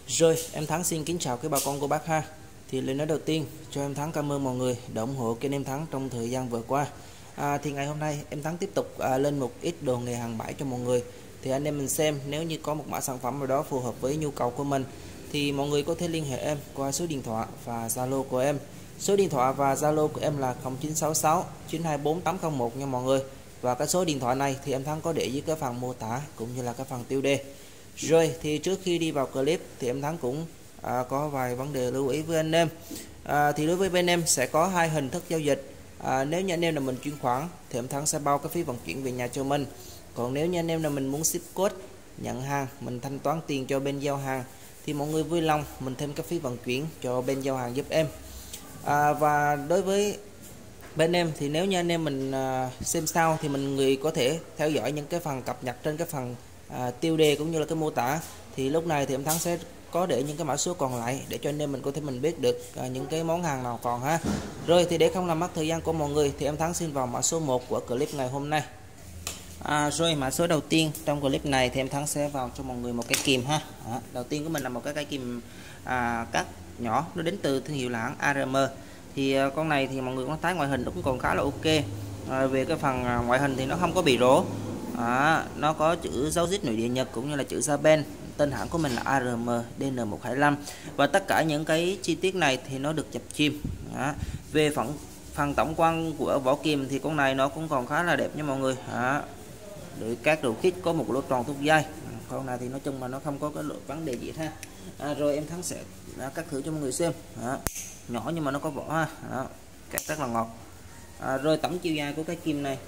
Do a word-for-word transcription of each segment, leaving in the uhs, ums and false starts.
Rồi, em Thắng xin kính chào các bà con cô bác ha. Thì lời nói đầu tiên cho em Thắng cảm ơn mọi người đã ủng hộ kênh em Thắng trong thời gian vừa qua. À, thì ngày hôm nay em Thắng tiếp tục à, lên một ít đồ nghề hàng bãi cho mọi người. Thì anh em mình xem, nếu như có một mã sản phẩm nào đó phù hợp với nhu cầu của mình thì mọi người có thể liên hệ em qua số điện thoại và Zalo của em. Số điện thoại và Zalo của em là không chín sáu sáu chín hai bốn tám không một nha mọi người. Và cái số điện thoại này thì em Thắng có để dưới cái phần mô tả cũng như là cái phần tiêu đề. Rồi thì trước khi đi vào clip thì em Thắng cũng à, có vài vấn đề lưu ý với anh em. à, Thì đối với bên em sẽ có hai hình thức giao dịch. à, Nếu như anh em là mình chuyển khoản thì em Thắng sẽ bao cái phí vận chuyển về nhà cho mình. Còn nếu như anh em là mình muốn ship code, nhận hàng, mình thanh toán tiền cho bên giao hàng thì mọi người vui lòng mình thêm cái phí vận chuyển cho bên giao hàng giúp em. à, Và đối với bên em thì nếu như anh em mình à, xem sau thì mình người có thể theo dõi những cái phần cập nhật trên cái phần à, tiêu đề cũng như là cái mô tả. Thì lúc này thì em Thắng sẽ có để những cái mã số còn lại để cho anh em mình có thể mình biết được à, những cái món hàng nào còn ha. Rồi thì để không làm mất thời gian của mọi người thì em Thắng xin vào mã số một của clip ngày hôm nay. À, rồi mã số đầu tiên trong clip này thì em Thắng sẽ vào cho mọi người một cái kìm ha. à, Đầu tiên của mình là một cái cây kìm à, cắt nhỏ, nó đến từ thương hiệu là hãng a rờ em. Thì uh, con này thì mọi người có thấy ngoại hình nó cũng còn khá là ok. à, Về cái phần uh, ngoại hình thì nó không có bị rỗ. à, Nó có chữ dấu dít nội địa Nhật cũng như là chữ Japan. Tên hãng của mình là a rờ em đê en một hai lăm. Và tất cả những cái chi tiết này thì nó được chập chim. à, Về phần phần tổng quan của vỏ kìm thì con này nó cũng còn khá là đẹp nha mọi người. à, Để các đồ kit có một lỗ tròn thúc dây. Con này thì nói chung là nó không có cái vấn đề gì ha. à, Rồi em Thắng sẽ à, cắt thử cho mọi người xem. à, Nhỏ nhưng mà nó có vỏ ha. Đó, cắt rất là ngọt. à, Rồi tổng chiều dài của cái kim này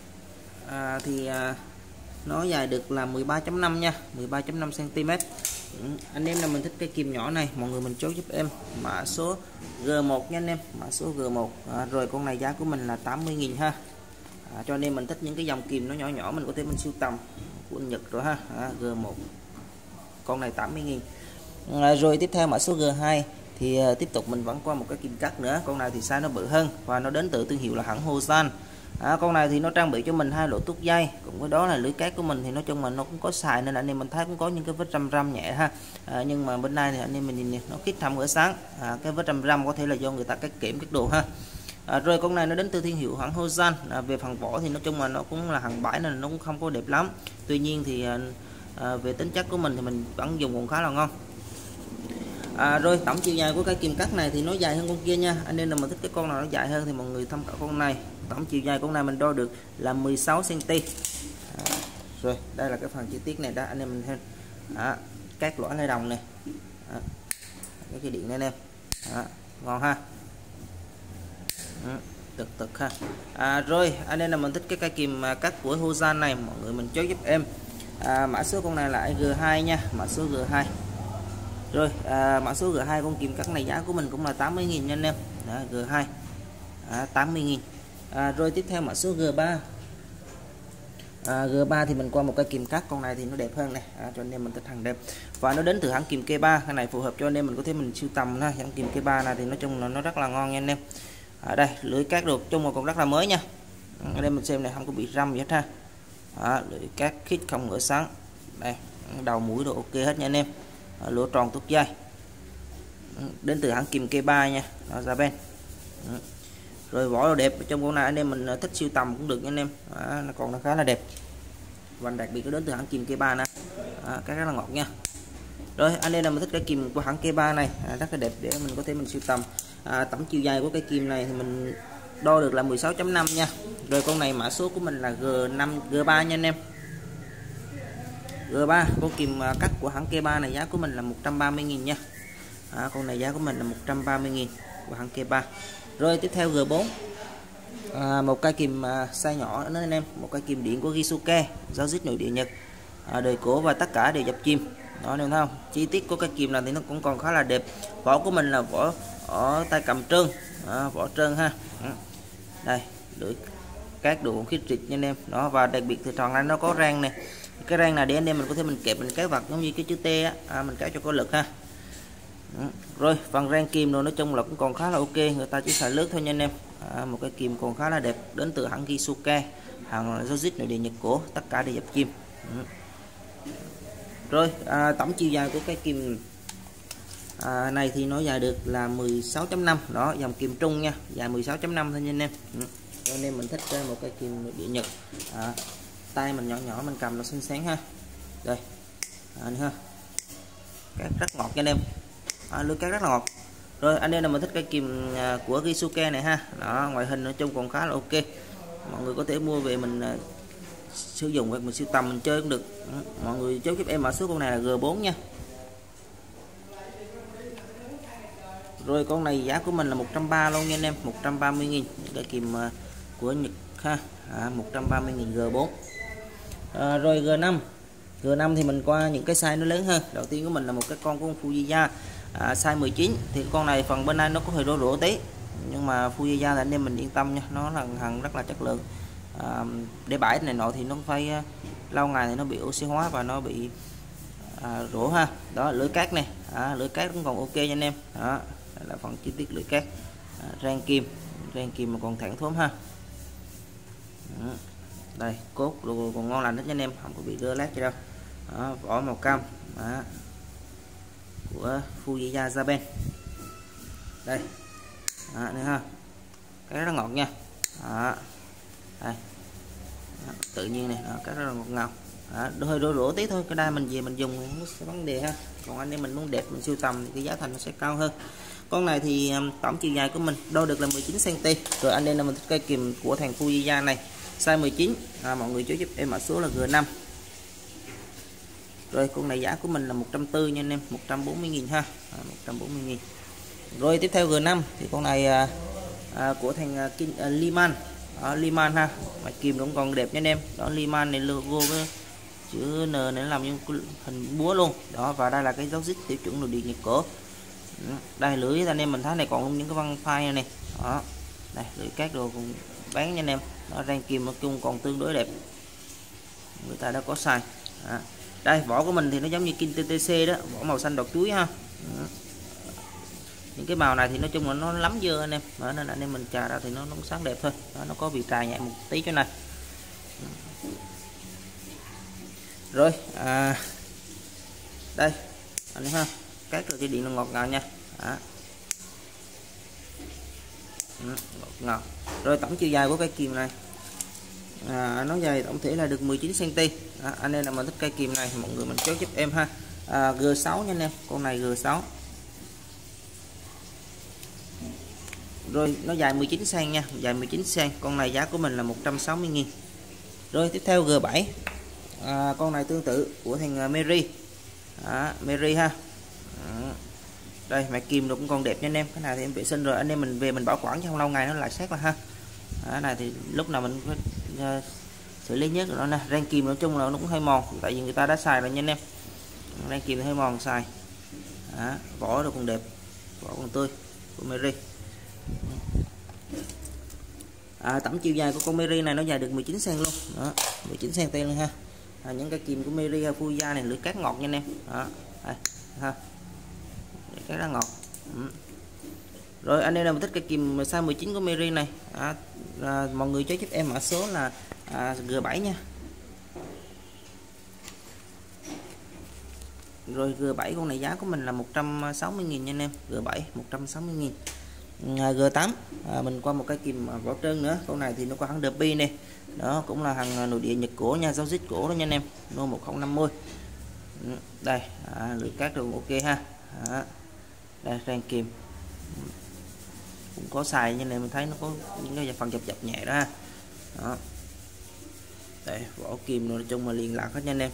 à, thì à, nó dài được là mười ba chấm năm nha, mười ba chấm năm xăng-ti-mét. ừ, Anh em là mình thích cái kim nhỏ này, mọi người mình chốt giúp em mã số G một nha anh em, mã số G một. à, Rồi con này giá của mình là tám mươi nghìn ha. à, Cho nên mình thích những cái dòng kim nó nhỏ nhỏ mình có thể mình sưu tầm của Nhật rồi ha. à, G một con này tám mươi nghìn. à, Rồi tiếp theo mã số G hai thì uh, tiếp tục mình vẫn qua một cái kim cắt nữa. Con này thì size nó bự hơn và nó đến từ thương hiệu là hãng Hosan. à, Con này thì nó trang bị cho mình hai lỗ tuốt dây, cũng với đó là lưỡi cát của mình thì nói chung là nó cũng có xài nên anh em mình thấy cũng có những cái vết răm răm nhẹ ha. à, Nhưng mà bên đây thì anh em mình nhìn nè, nó khít thâm ở sáng. à, Cái vết răm răm có thể là do người ta cắt kiểm các đồ ha. À, rồi con này nó đến từ thương hiệu hãng Hosan. à, Về phần vỏ thì nói chung là nó cũng là hàng bãi nên nó cũng không có đẹp lắm. Tuy nhiên thì à, về tính chất của mình thì mình vẫn dùng còn khá là ngon. À, rồi tổng chiều dài của cái kim cắt này thì nó dài hơn con kia nha. Anh em nào mà thích cái con nào nó dài hơn thì mọi người tham khảo con này. Tổng chiều dài con này mình đo được là mười sáu xăng-ti-mét. à, Rồi đây là cái phần chi tiết này đó anh em mình thêm. à, Các lõi lai đồng này. à, Cái cái điện này anh em. à, Ngon ha. à, Thực thực ha. à, Rồi anh em nào mình thích cái cây kìm cắt của Hosan này mọi người mình chốt giúp em. à, Mã số con này là G hai nha, mã số G hai. Rồi à, mã số G hai con kìm cắt này giá của mình cũng là tám mươi nghìn nha anh em. Đó, G hai à, tám mươi nghìn. à, Rồi tiếp theo mã số G ba. à, G ba thì mình qua một cái kìm cắt, con này thì nó đẹp hơn này. à, Cho anh em mình thích hàng đẹp và nó đến từ hãng kìm K ba. Cái này phù hợp cho anh em mình có thể mình sưu tầm ha. Hãng kìm K ba này thì nói chung là nó rất là ngon nha anh em. Ở đây lưỡi cát được chung là còn rất là mới nha. Ở đây mình xem này không có bị răm gì hết ha. à, Lưỡi cát khít không ngửa sáng. Đây đầu mũi đồ ok hết nha anh em. Lỗ tròn tuốt dây đến từ hãng kìm K ba nha, đó Japan. Rồi vỏ đẹp trong con này anh em mình thích sưu tầm cũng được nha anh em. đó, nó còn nó khá là đẹp và đặc biệt nó đến từ hãng kìm K ba nè. Cái rất là ngọt nha. Rồi anh em là mình thích cái kìm của hãng K ba này à, rất là đẹp để mình có thể mình sưu tầm. à, Tổng chiều dài của cái kìm này thì mình đo được là mười sáu chấm năm nha. Rồi con này mã số của mình là G năm G ba nha anh em. G ba con kìm cắt của hãng K ba này giá của mình là một trăm ba mươi nghìn nha. à, Con này giá của mình là một trăm ba mươi nghìn của hãng K ba. Rồi tiếp theo G bốn. à, Một cây kìm à, size nhỏ nữa anh em. Một cây kìm điện của Gisuke, dấu dít nội địa Nhật. à, Đời cổ và tất cả đều dập chim. Đó anh em thấy không? Chi tiết của cây kìm này thì nó cũng còn khá là đẹp. Vỏ của mình là vỏ ở tay cầm trơn. à, Vỏ trơn ha. Đây lưỡi các đồ khít trịch nha anh em. Đó và đặc biệt thì tròn này nó có rang nè. Cái rang này để anh em mình có thể mình kẹp mình kéo vật giống như cái chữ T á. à, Mình kéo cho có lực ha. Rồi phần rang kim rồi nói chung là cũng còn khá là ok, người ta chỉ xài lướt thôi nha anh em. à, Một cái kim còn khá là đẹp đến từ hãng Gisuke, hàng dấu dít nội địa Nhật cổ, tất cả đều dập chim. Rồi à, tổng chiều dài của cái kim à, này thì nó dài được là mười sáu chấm năm, đó dòng kìm trung nha, dài mười sáu chấm năm thôi nha anh em. Ừ. Cho nên mình thích một cái kìm nội địa Nhật, à, tay mình nhỏ nhỏ mình cầm nó xinh xắn ha. Đây à, ha, cát rất ngọt nha anh em, à, lưỡi cát rất là ngọt. Rồi anh em là mình thích cái kìm của Gisuke này ha, đó ngoại hình nói chung còn khá là ok, mọi người có thể mua về mình uh, sử dụng hoặc mình sưu tầm mình chơi cũng được. Ừ. Mọi người chốt giúp em mã số con này là G bốn nha. Rồi con này giá của mình là một trăm ba mươi luôn nha anh em, một trăm ba mươi nghìn cái kìm uh, của Nhật ha, à, một trăm ba mươi nghìn G bốn. À, rồi G năm, G năm thì mình qua những cái size nó lớn hơn. Đầu tiên của mình là một cái con của Fujiya, à, size mười chín, thì con này phần bên đây nó có hơi rỗ rỗ tí, nhưng mà Fujiya là anh em mình yên tâm nha, nó là hàng rất là chất lượng. À, để bãi này nọ thì nó phải uh, lâu ngày thì nó bị oxy hóa và nó bị à, rỗ ha. Đó lưỡi cát này, à, lưỡi cát cũng còn ok nha anh em. Đó đây là phần chi tiết lưỡi cát, à, rang kim, rang kim mà còn thẳng thốn ha. Đó. Đây cốt đồ còn ngon lành hết nha anh em, không có bị rơ lát gì đâu. Đó, vỏ màu cam, đó, của Fujiya Japan. Đây đó, nữa ha, cái rất là ngọt nha. Đó. Đây. Đó, tự nhiên này, đó, cái rất là ngọt ngào. Đó, hơi đổ rỗ tí thôi, cái đai mình về mình dùng không có vấn đề ha. Còn anh em mình muốn đẹp mình sưu tầm thì cái giá thành nó sẽ cao hơn. Con này thì um, tổng chiều dài của mình đo được là mười chín xăng ti mét. Rồi anh em là mình thích cây kìm của thằng Fujiya này size mười chín, à, mọi người chú giúp em mã số là G năm. Rồi con này giá của mình là một trăm bốn mươi nha anh em, một trăm bốn mươi nghìn ha, à, một trăm bốn mươi nghìn. Rồi tiếp theo G năm thì con này à, à, của thằng uh, Liman, à, Liman ha, mà kìm cũng còn đẹp nha anh em. Đó Liman này logo với chữ N này làm như hình búa luôn. Đó và đây là cái dấu dít tiêu chuẩn nội địa Nhật cổ. Đây lưỡi anh em mình thấy này còn những cái văn phai này, này. Đó đây lưỡi cát đồ cũng bán nha anh em. Nó rang kim nói chung còn tương đối đẹp, người ta đã có xài. Đó. Đây vỏ của mình thì nó giống như King tê tê xê đó, vỏ màu xanh đọt chuối ha. Đó. Những cái màu này thì nói chung là nó lắm dơ anh em, đó, nên anh em mình chà ra thì nó nó sáng đẹp thôi. Đó, nó có vị trà nhẹ một tí chỗ này. Rồi à, đây anh ha, các rồi dây điện nó ngọt ngào nha. Đó. Ngọt ngào. Rồi tổng chiều dài của cây kìm này, à, nó dài tổng thể là được mười chín xăng ti mét. À, anh em là mình thích cây kìm này mọi người mình chốt giúp em ha, à, G sáu nha anh em, con này G sáu. Rồi nó dài mười chín xăng nha, dài mười chín xăng, con này giá của mình là một trăm sáu mươi nghìn. Rồi tiếp theo G bảy, à, con này tương tự của thằng Mary, à, Mary ha. Đó. Đây mẹ kìm nó cũng còn đẹp nha anh em, cái này thì em vệ sinh rồi anh em mình về mình bảo quản trong lâu ngày nó lại xét là ha. Cái này thì lúc nào mình phải uh, xử lý nhất rồi nó nè. Rang kìm nói chung là nó cũng hơi mòn, tại vì người ta đã xài rồi nha anh em, rang kìm hơi mòn xài. Đó, vỏ rồi còn đẹp, vỏ còn tươi của Mary. À, tổng chiều dài của con Mary này nó dài được mười chín xăng luôn. Đó, mười chín xăng ti mét luôn ha. À, những cái kìm của Mary Fujiya này lưỡi cát ngọt nha anh em. Đó, đây, ha, cái rất ngọt. Ừ. Rồi anh em nào thích cái kìm size mười chín của Mary này, à, à, mọi người cho giúp em mã số là à, G bảy nha. Rồi G bảy con này giá của mình là một trăm sáu mươi nghìn nha anh em, G bảy một trăm sáu mươi nghìn. À, G tám, à, mình qua một cái kìm vỏ trơn nữa, con này thì nó có hãng đê pê này. Đó cũng là hàng nội địa Nhật cổ nha, dấu dít cổ đó nha anh em, lô một không năm không. Đây, à, lưỡi cát đường ok ha. Đó. Đây rang kìm cũng có xài như này, mình thấy nó có những cái phần chập chập nhẹ đó ha. Đó. Đây vỏ kìm nói chung là liền lạc hết nha anh em.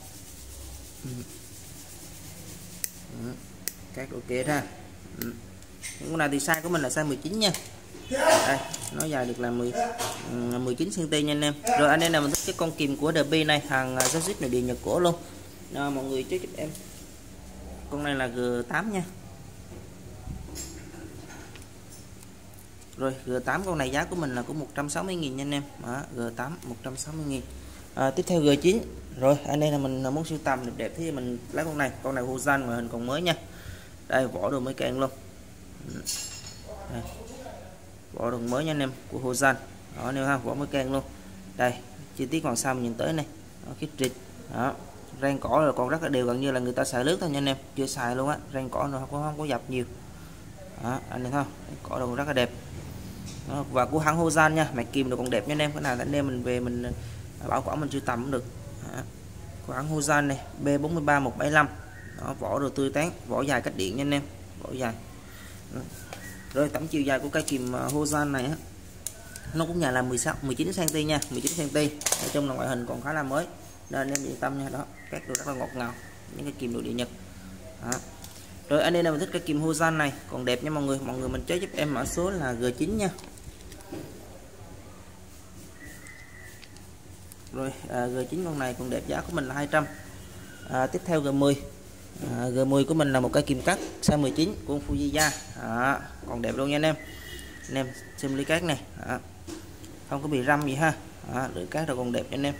Ừ. Các ok ha. Ừ. Con này thì size của mình là size mười chín nha. Đây nó dài được là mười, mười chín xăng ti mét nha anh em. Rồi anh em nào mình thích cái con kìm của đê pê này, hàng dấu dít nội địa Nhật cổ luôn. Nào, mọi người trước giúp em con này là G tám nha. Rồi G tám con này giá của mình là cũng một trăm sáu mươi nghìn nha anh em. Đó, G tám một trăm sáu mươi nghìn. À, tiếp theo G chín. Rồi anh em là mình muốn sưu tầm đẹp đẹp thì mình lấy con này, con này Hosan ngoại hình còn mới nha. Đây vỏ đồ mới càng luôn. Đây. Vỏ đồ mới nha anh em của Hosan. Đó nêu ha, vỏ mới càng luôn. Đây chi tiết còn sau mình nhìn tới này, nó khít trịch. Đó rang cỏ là còn rất là đều, gần như là người ta xài lướt thôi nha anh em, chưa xài luôn á, rang cỏ nó không, không có dập nhiều. Đó, anh em thấy không, cỏ đồ rất là đẹp. Đó, và của hãng Hosan nha, mạch kìm nó còn đẹp nha anh em, cái nào anh em mình về mình bảo quản mình sưu tầm cũng được. Đó, của hãng Hosan này B bốn ba một bảy lăm. Đó, vỏ đồ tươi tán, vỏ dài cách điện nha anh em, vỏ dài. Đó. Rồi tổng chiều dài của cây kìm Hosan này á, nó cũng nhà là mười sáu mười chín xăng ti mét nha, mười chín xăng ti mét. Nói chung là ngoại hình còn khá là mới nên anh em yên tâm nha. Đó, các đồ rất là ngọt ngào, những cái kìm đồ địa Nhật. Đó. Rồi anh em nào thích cái kìm Hosan này còn đẹp nha mọi người, mọi người mình chế giúp em mã số là G chín nha. Rồi à, G chín con này còn đẹp, giá của mình là hai trăm. À, tiếp theo G mười. À, G mười của mình là một cây kìm cắt size mười chín của Fujiya. À, còn đẹp luôn nha anh em. Anh em xem lưỡi cát này. À, không có bị răm gì ha. À, lưỡi cát rồi còn đẹp nha anh em.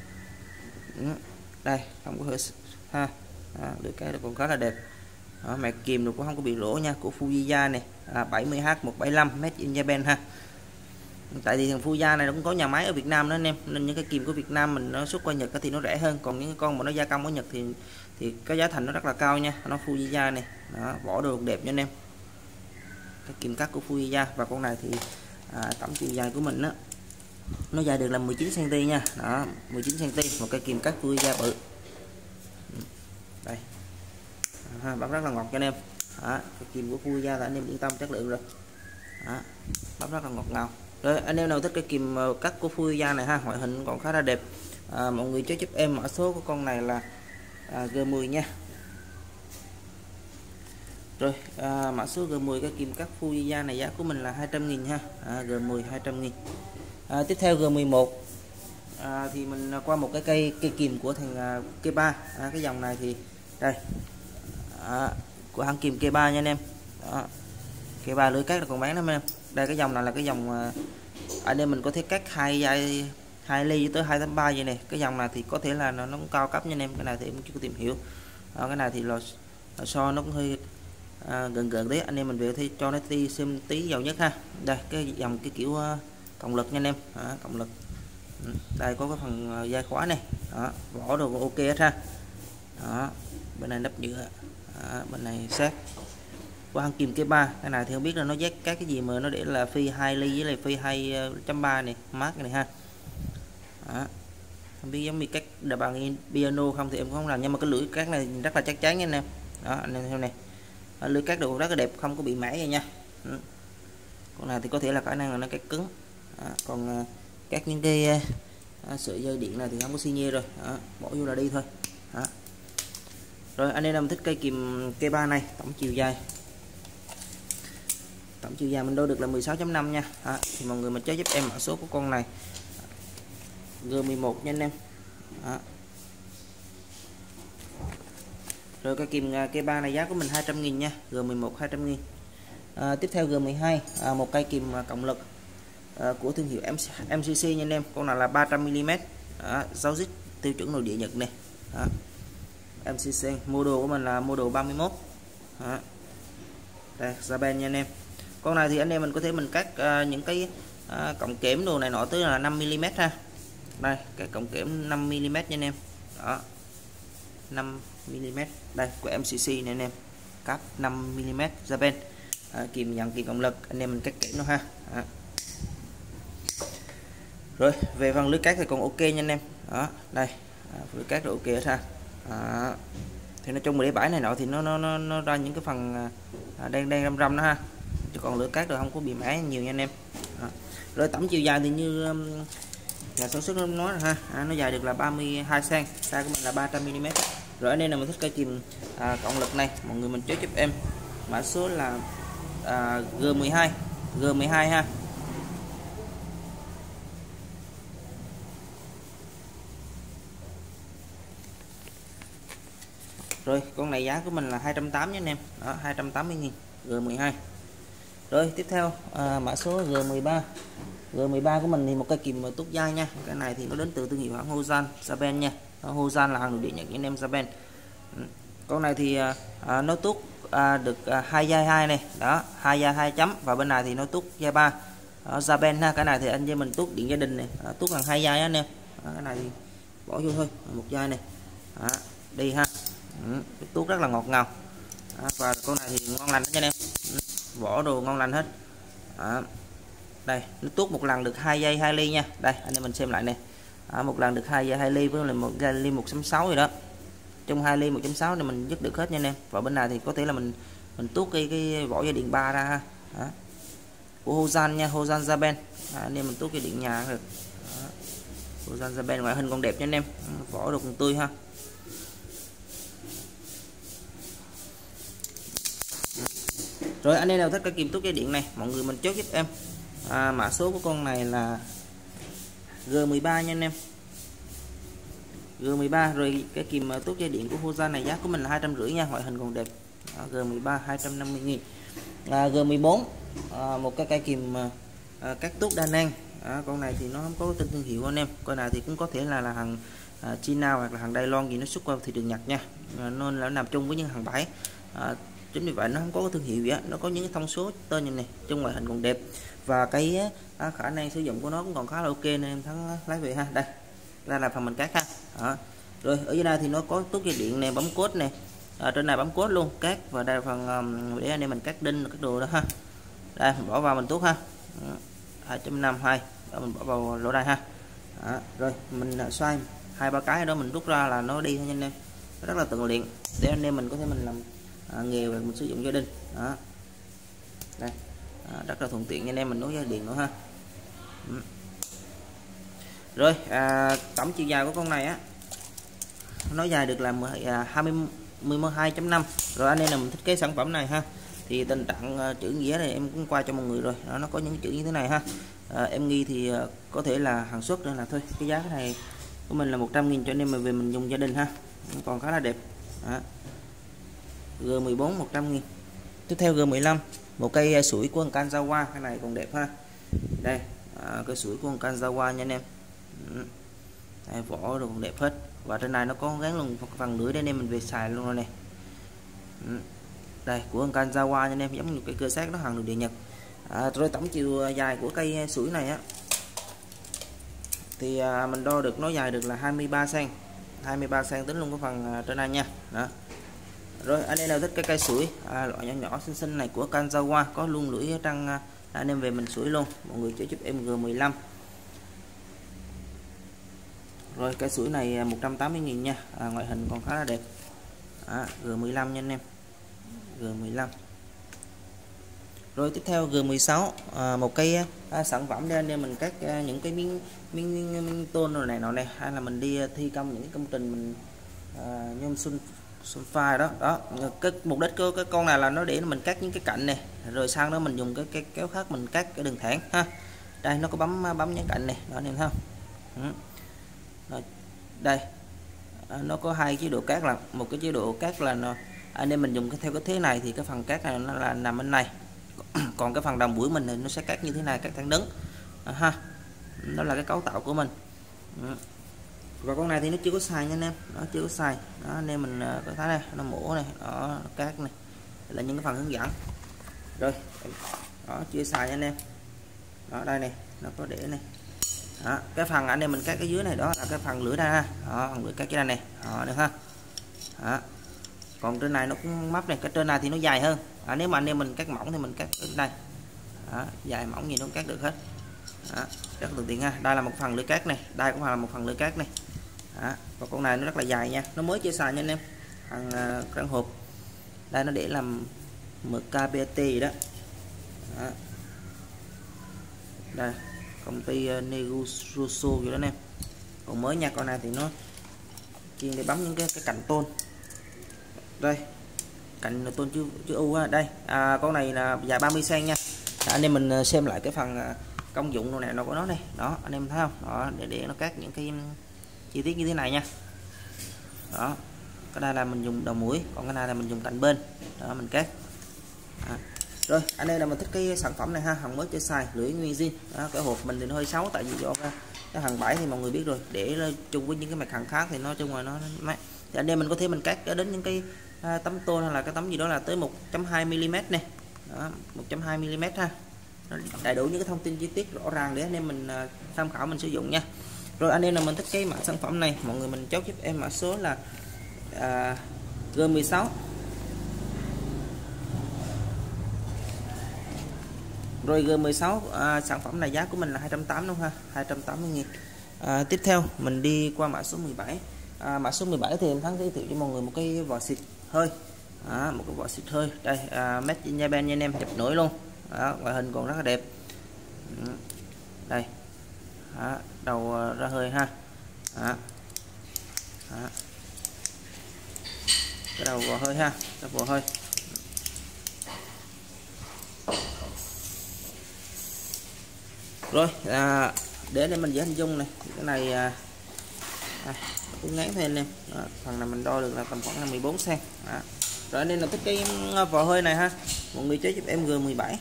Đây không có hơi ha. À, lưỡi cát rồi còn khá là đẹp. Đó, mạch kìm nó cũng không có bị lỗ nha, của Fujiya này. À, bảy mươi H một bảy lăm made in Japan ha. Tại vì thằng Fujiya này nó cũng có nhà máy ở Việt Nam đó anh em, nên những cái kìm của Việt Nam mình nó xuất qua Nhật thì nó rẻ hơn, còn những con mà nó gia công ở Nhật thì thì cái giá thành nó rất là cao nha. Nó Fujiya này. Đó, vỏ đồ đẹp nha anh em, cái kìm cắt của Fujiya. Và con này thì à, tổng chiều dài của mình đó, nó dài được là mười chín xăng ti mét nha. Đó, mười chín xăng ti mét, một cây kìm cắt Fujiya bự. Đây. À, bấm rất là ngọt cho anh em. Đó, cái kìm của Fujiya là anh em yên tâm chất lượng rồi. Đó, bấm rất là ngọt ngào. Rồi anh em nào thích cái kìm cắt của Fujiya này ha, ngoại hình còn khá là đẹp. À, mọi người chế giúp em mã số của con này là à, G mười nha. Rồi à, mã số G mười cái kìm cắt Fujiya này giá của mình là hai trăm nghìn ha. À, G mười hai trăm nghìn. À, tiếp theo G mười một. À, thì mình qua một cái cây cây kìm của thằng à, Keba. À, cái dòng này thì đây. À, của hãng kìm Keba nha anh em. Đó. Keba lưỡi cát là còn bán lắm em. Đây cái dòng này là cái dòng à, anh em mình có thể cắt hai dây hai ly tới hai tám ba vậy này. Cái dòng này thì có thể là nó, nó cũng cao cấp nha anh em, cái này thì em chưa có tìm hiểu. Đó, cái này thì lò, lò xo nó cũng hơi à, gần gần đấy, anh em mình về thì cho nó ti xem tí dầu nhất ha. Đây cái dòng cái kiểu uh, cộng lực nha anh em. Đó, cộng lực. Đây có cái phần uh, dây khóa này. Đó, vỏ đồ ok hết ha. Đó, bên này nắp nhựa. Đó, bên này sát của hãng kìm Keba. Cái này thì không biết là nó dắt các cái gì mà nó để là phi hai ly với lại phi hai chấm ba này, mát này ha. Đó. Không biết giống như các đà bằng piano không thì em không làm, nhưng mà cái lưỡi cát này rất là chắc chắn nha anh em. Đó, anh em theo này. Đó, lưỡi cát đồ rất là đẹp, không có bị mẻ vậy nha. Đó. Con này thì có thể là khả năng là nó cát cứng. Đó. Còn các những cái à, sợi dây điện này thì không có xi nhê rồi. Đó. Bỏ vô là đi thôi. Đó. Rồi anh em nào thích cây kìm Keba này, tổng chiều dài tổng chiều dài mình đo được là mười sáu chấm năm nha. Đó. Thì mọi người mình chế giúp em mã số của con này G mười một nha anh em. Đó. Rồi cái kìm Keba này giá của mình hai trăm nghìn nha, G mười một hai trăm nghìn. À, tiếp theo G mười hai, à, một cây kìm cộng lực à, của thương hiệu em xê xê nha anh em. Con này là ba trăm mi li mét, sáu zit tiêu chuẩn nội địa Nhật này. Đó. em xê xê model của mình là model ba mươi mốt. Đó. Đây Japan nha anh em. Con này thì anh em mình có thể mình cắt uh, những cái uh, cọng kẽm đồ này nọ tới là năm mi li mét ha. Đây cái cọng kẽm năm mi li mét nha anh em. Đó, năm mi li mét. Đây của em xê xê này anh em, cáp năm mi li mét Japan. À, kìm dàn kìm cộng lực, anh em mình cắt kẽm nó ha. Đó. Rồi về phần lưới cát thì còn ok nha anh em. Đó đây à, lưới cát rồi ok hết ha. Đó. Thì nói chung mà để bãi này nọ thì nó nó nó, nó ra những cái phần à, đen đen răm răm đó ha, chứ còn lưỡi cát rồi không có bị mẻ nhiều nha anh em. Đó. Rồi tổng chiều dài thì như um, nhà sản xuất nó nói rồi ha. À, nó dài được là ba mươi hai xăng, size của mình là ba trăm mi li mét. Rồi anh em nào mình thích cây kìm à, cộng lực này, mọi người mình chế giúp em mã số là à, G mười hai G mười hai ha. Rồi con này giá của mình là hai trăm tám mươi nha anh em. Đó, hai trăm tám mươi nghìn, G mười hai. Rồi tiếp theo à, mã số G mười ba. G mười ba của mình thì một cây kìm túc dai nha. Cái này thì nó đến từ thương hiệu hãng Hosan Japan nha. Hosan là hàng nội địa Nhật anh em, Japan. Con này thì à, nó túc à, được à, hai dai hai này. Đó, hai dai hai chấm, và bên này thì nó túc dai ba. Đó, Japan ha. Cái này thì anh em mình túc điện gia đình này, à, túc bằng hai dai anh em. Đó, cái này thì bỏ vô thôi, một dai này. Đó. đi ha. Ừ, cái tuốt rất là ngọt ngào. Đó, và con này thì ngon lành hết cho anh em. Ừ, vỏ đồ ngon lành hết. Đó. Đây, nó tuốt một lần được hai giây hai ly nha. Đây, anh em mình xem lại nè. Đó, một lần được hai giây hai ly với là một ly một chấm sáu rồi đó. Trong hai ly một chấm sáu này mình dứt được hết nha anh em. Và bên này thì có thể là mình mình tuốt cái cái vỏ dây điện ba ra ha. Đó. Của Hojan nha, Hojan Japan. Anh em mình tuốt cái điện nhà được. Đó. Hojan Japan ngoại hình còn đẹp nha anh em. Vỏ đồ còn tươi ha. Rồi anh em nào thích cái kim tuốt dây điện này, mọi người mình chốt giúp em. À, mã số của con này là G mười ba nha anh em. G mười ba. Rồi cái kìm tuốt dây điện của Hojan này giá của mình là hai trăm rưỡi nha, ngoại hình còn đẹp. Đó, G mười ba hai trăm năm mươi nghìn. À, G mười bốn à, một cái cây kìm à, cắt tuốt đa năng. À, con này thì nó không có tên thương hiệu anh em. Con này thì cũng có thể là là hàng à, China hoặc là hàng Đài Loan gì nó xuất qua thị trường Nhật nha. À, nên là nằm chung với những hàng bãi. À, chính vì vậy nó không có cái thương hiệu gì á, nó có những cái thông số tên như này, trong ngoại hình còn đẹp và cái à, khả năng sử dụng của nó cũng còn khá là ok nên em thắng lái về ha. Đây ra là phần mình cắt ha. Đó. Rồi ở dưới đây thì nó có tuốt dây điện này, bấm cốt này, à, trên này bấm cốt luôn cắt, và đây là phần um, để anh em mình cắt đinh các đồ đó ha. Đây mình bỏ vào mình tuốt ha. hai chấm năm hai mình bỏ vào lỗ đây ha. Đó. Rồi mình xoay hai ba cái đó mình rút ra là nó đi thôi nha anh em, rất là thuận tiện để anh em mình có thể mình làm à, nghề và mình sử dụng gia đình. Đó. Đây à, rất là thuận tiện nha anh em mình nối dây điện nữa ha. Ừ. Rồi à, tổng chiều dài của con này á nó dài được là hai mươi mười hai chấm năm. Rồi anh em nào mình thích cái sản phẩm này ha thì tình trạng uh, chữ nghĩa này em cũng qua cho mọi người rồi. Đó, nó có những chữ như thế này ha. À, em nghi thì uh, có thể là hàng xuất nên là thôi cái giá cái này của mình là một trăm nghìn cho anh em mình về mình dùng gia đình ha, còn khá là đẹp. Đó. G mười bốn một trăm nghìn. Tiếp theo G mười lăm, một cây sủi của Kanzawa, cái này còn đẹp ha. Đây à, cây sủi của Kanzawa nha anh em. Đây, vỏ rồi còn đẹp hết, và trên này nó có gắn luôn phần lưỡi để anh em mình về xài luôn rồi này. Đây của Kanzawa nha anh em, giống như cái cơ xác nó hàng được điện Nhật. À, rồi tổng chiều dài của cây sủi này á thì à, mình đo được nó dài được là hai mươi ba xăng-ti-mét, hai mươi ba xăng-ti-mét tính luôn cái phần à, trên này nha. Đó. Rồi anh em nào thích cái cây sủi à, loại nhỏ nhỏ xinh xinh này của Kanzawa, có luôn lưỡi trăng à, anh em về mình sủi luôn, mọi người chữa giúp em G mười lăm. Rồi cái sủi này một trăm tám mươi nghìn nha, à, ngoại hình còn khá là đẹp. À, G mười lăm nha anh em. G mười lăm. Rồi tiếp theo G mười sáu, à, một cái à, sản phẩm để anh em mình cắt à, những cái miếng miếng, miếng, miếng tôn rồi này nọ này, hay là mình đi thi công những cái công trình mình à, nhôm sun sunfire đó. Đó cái mục đích của cái con này là nó để mình cắt những cái cạnh này, rồi sang đó mình dùng cái, cái kéo khác mình cắt cái đường thẳng ha. Đây nó có bấm bấm những cạnh này đó anh em thấy không. Ừ. Rồi, đây à, nó có hai chế độ cắt, là một cái chế độ cắt là nó, anh em mình dùng cái theo cái thế này thì cái phần cắt này nó là nằm bên này, còn cái phần đồng mũi mình thì nó sẽ cắt như thế này, cắt thẳng đứng à, ha. Đó là cái cấu tạo của mình. Ừ. Và con này thì nó chưa có xài nha anh em, nó chưa có xài đó, anh em mình có thấy này, nó mổ này, đó cắt này là những cái phần hướng dẫn rồi đó, chưa xài nha anh em. Đó đây này nó có để này. Đó, cái phần anh em mình cắt cái dưới này đó là cái phần lưỡi ra ha. Đó, phần lưỡi cắt cái này này, đó được ha. Đó. Còn trên này nó cũng mấp này, cái trên này thì nó dài hơn. À, nếu mà anh em mình cắt mỏng thì mình cắt ở đây. Đó, dài mỏng gì nó cũng cắt được hết. Đó, rất thuận tiện ha. Đây là một phần lưỡi cắt này, đây cũng là một phần lưỡi cắt này. Đó, và con này nó rất là dài nha, nó mới chưa xài nha anh em. Hàng uh, căn hộp. Đây nó để làm em ca pê tê gì đó. Đó. Đây công ty uh, Neguroso vậy đó anh em, còn mới nha. Con này thì nó chuyên để bấm những cái cái cạnh tôn. Đây cạnh là tôn chữ chữ U ha. Đây à, con này là dài ba mươi xăng-ti-mét nha. À, anh em mình xem lại cái phần công dụng này nó của nó này, đó anh em thấy không, đó để để nó cắt những cái chi tiết như thế này nha. Đó cái đây là mình dùng đầu mũi, còn cái này là mình dùng cạnh bên, đó mình cắt. Đó. Rồi anh em là mình thích cái sản phẩm này ha, hàng mới chưa xài, lưỡi nguyên zin. Đó, cái hộp mình thì nó hơi xấu tại vì do cái, cái hàng bãi thì mọi người biết rồi, để chung với những cái mặt hàng khác thì nó chung ngoài nó máy. Thì anh em mình có thể mình cắt đến những cái à, tấm tôn hay là cái tấm gì đó là tới một chấm hai mi-li-mét này. Đó, một chấm hai mi-li-mét ha. Nó đầy đủ những cái thông tin chi tiết rõ ràng để anh em mình à, tham khảo mình sử dụng nha. Rồi anh em là mình thích cái mã sản phẩm này, mọi người mình chốt giúp em mã số là à, G mười sáu. Rồi G mười sáu à, sản phẩm này giá của mình là hai trăm tám mươi đúng không ha, hai trăm tám mươi nghìn. À, tiếp theo mình đi qua mã số mười bảy. À, mã số mười bảy thì em Thắng giới thiệu cho mọi người một cái vỏ xịt hơi, à, một cái vỏ xịt hơi đây, à, made in Japan nha anh em, chụp nổi luôn. Đó, ngoại hình còn rất là đẹp. Đây, đó, đầu ra hơi ha. Đó. Đó. Cái đầu vỏ hơi ha, cái vỏ hơi. Rồi à, để để mình dễ hình dung này, cái này à, à, tôi ngán thêm nè, phần này mình đo được là tầm khoảng là mười bốn xăng. Rồi nên là thích cái vỏ hơi này ha, mọi người chế giúp em G mười bảy.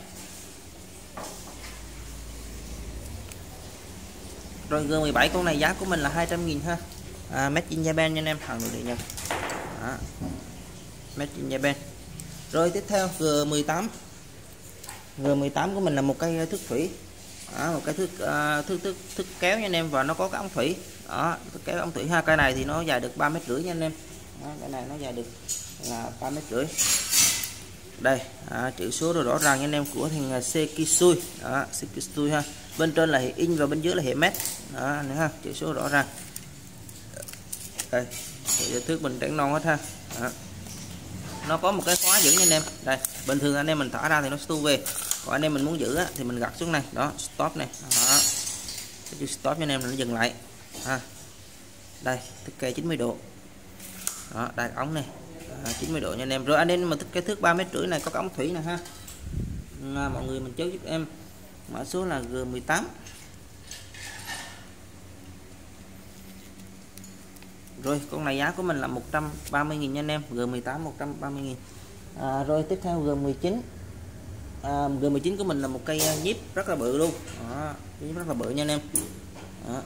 Rồi G mười bảy con này giá của mình là hai trăm nghìn ha, à, made in Japan nha anh em, hàng nội địa Nhật. Đó. Made in Japan. Rồi tiếp theo G mười tám. G mười tám của mình là một cây thước thủy. Đó, một cái thước, uh, thước, thước, thước kéo nha anh em, và nó có cái ống thủy. Đó, thước kéo ống thủy ha, cây này thì nó dài được ba mét rưỡi nha anh em. Đó, cái này nó dài được là ba mét rưỡi. Đây, à, chữ số đồ rõ ràng nha anh em, của thằng Sekisui. Đó, Sekisui ha. Bên trên là hệ in và bên dưới là hệ mét. Đó, nữa ha, chữ số rõ ràng. Đây, thước mình trắng non hết ha. Đó. Nó có một cái khóa giữ nha anh em. Đây, bình thường anh em mình thả ra thì nó sẽ tu về. Còn anh em mình muốn giữ á, thì mình gạt xuống này, đó, stop này. Đó. Cái chữ stop nha anh em, nó dừng lại. Ha. Đây, thiết kế chín mươi độ. Đó, đây ống này. À, chín mươi độ nha anh em. Rồi anh em mà thích cái thước ba mét rưỡi này có cái ống thủy này ha. À, mọi người mình chốt giúp em mã số là G mười tám. Rồi con này giá của mình là một trăm ba mươi nghìn nha anh em, G mười tám một trăm ba mươi nghìn. À, rồi tiếp theo G mười chín. À, G mười chín của mình là một cây nhíp rất là bự luôn. Đó, nhíp rất là bự nha anh em. Đó.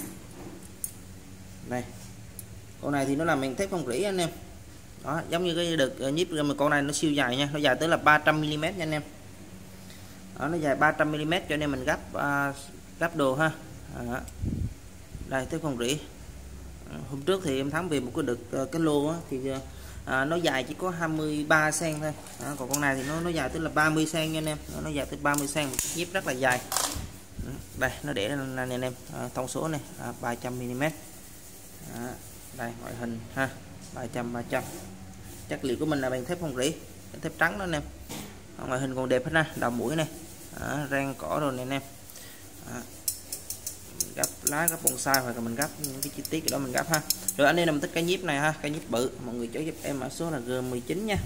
Đây. Con này thì nó làm bằng thép không rỉ anh em. Đó, giống như cái đợt nhíp, mà con này nó siêu dài nha, nó dài tới là ba trăm mi li mét nha anh em. Đó, nó dài ba trăm mi li mét cho nên mình gấp uh, gấp đồ ha. Đó. Đây thép không rỉ. Hôm trước thì em Thắng về một cái đợt uh, cái lô á, thì uh, À, nó dài chỉ có hai mươi ba xăng thôi. Đó, còn con này thì nó nó dài tới là ba mươi xăng nha anh em, nó, nó dài tới ba mươi xăng, nhíp rất là dài. Đây nó để lên anh em, à, thông số này à, ba trăm mi li mét. Đây ngoại hình ha, ba trăm ba trăm. Chất liệu của mình là bằng thép không rỉ, thép trắng đó anh em. À, ngoại hình còn đẹp hết ha, đầu mũi này, à, rang cỏ rồi này anh em. À, gấp lá, gấp bonsai hoặc là mình gấp những cái chi tiết đó mình gấp ha. Rồi anh em làm thích cái nhíp này ha, cái nhíp bự, mọi người chốt giúp em mã số là G mười chín nha.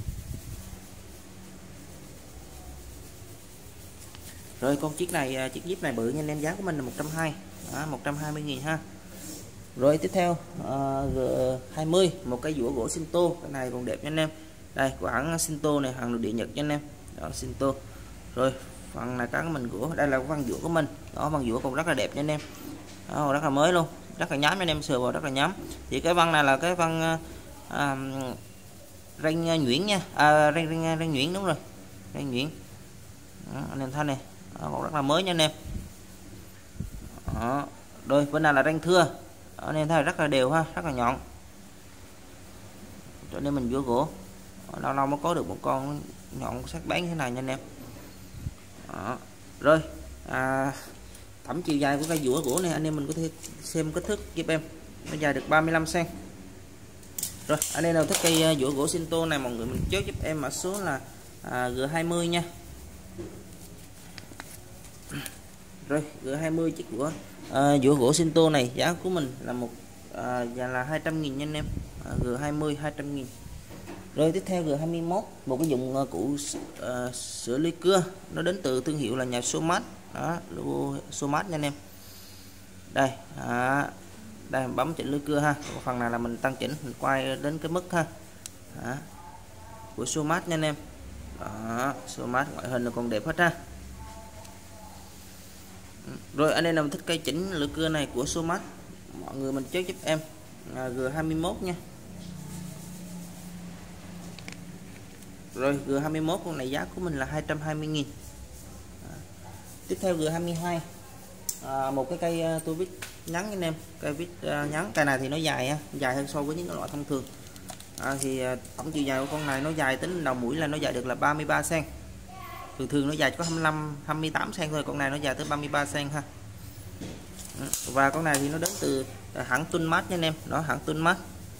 Rồi con chiếc này, chiếc nhíp này bự nha anh em, giá của mình là một trăm hai mươi, một trăm hai mươi nghìn ha. Rồi tiếp theo uh, G hai mươi, một cái dũa gỗ Shinto, cái này còn đẹp nha anh em. Đây của hãng Shinto này, hàng nội địa Nhật nha anh em. Đó Shinto. Rồi phần này các mình gỗ, đây là văn dũa của mình. Đó văn dũa còn rất là đẹp nha anh em. Đó, rất là mới luôn, rất là nhám anh em, sờ vào rất là nhám. Thì cái văn này là cái văn à, ranh nhuyễn nha, à, ranh, ranh, ranh nhuyễn đúng rồi, ranh nhuyễn. Đó, anh em thấy này, đó, còn rất là mới nha anh em. Đó. Rồi bên này là ranh thưa. Đó, anh em thấy rất là đều ha, rất là nhọn. Cho nên mình vũa gỗ lâu lâu mới có được một con nhọn sắc bén thế này nha anh em. Đó. Rồi à, thẩm chiều dài của cây dũa gỗ này anh em mình có thể xem kích thước giúp em, nó dài được ba mươi lăm xăng. Rồi anh em nào thích cây dũa gỗ Shinto này, mọi người mình chốt giúp em mã số là à, G hai mươi nha. Rồi G hai mươi chiếc dũa à, dũa gỗ Shinto này giá của mình là một à, là hai trăm nghìn nha anh em. à, G hai mươi hai trăm nghìn. Rồi tiếp theo G hai mươi mốt, một cái dụng uh, cụ uh, sửa lưới cưa, nó đến từ thương hiệu là nhà Somat. Đó, logo Somat nha anh em. Đây, à, đây bấm chỉnh lưới cưa ha. Phần này là mình tăng chỉnh, mình quay đến cái mức ha. Đó, của Somat nha anh em. Đó, Somat ngoại hình là còn đẹp hết ha. Rồi anh em nào thích cây chỉnh lưới cưa này của Somat, mọi người mình check giúp em à, G hai mươi mốt nha. Rồi G hai mươi mốt con này giá của mình là hai trăm hai mươi nghìn. À, tiếp theo G hai mươi hai, à, một cái cây uh, tua vít ngắn anh em, cây vít uh, ngắn, cây này thì nó dài ha, dài hơn so với những cái loại thông thường. À, thì à, tổng chiều dài của con này nó dài tính đầu mũi là nó dài được là ba mươi ba xăng. Thường thường nó dài có hai mươi lăm hai mươi tám xăng thôi, con này nó dài tới ba mươi ba xăng ha. Và con này thì nó đến từ hãng Tunmat nha anh em, đó hãng Tunmat.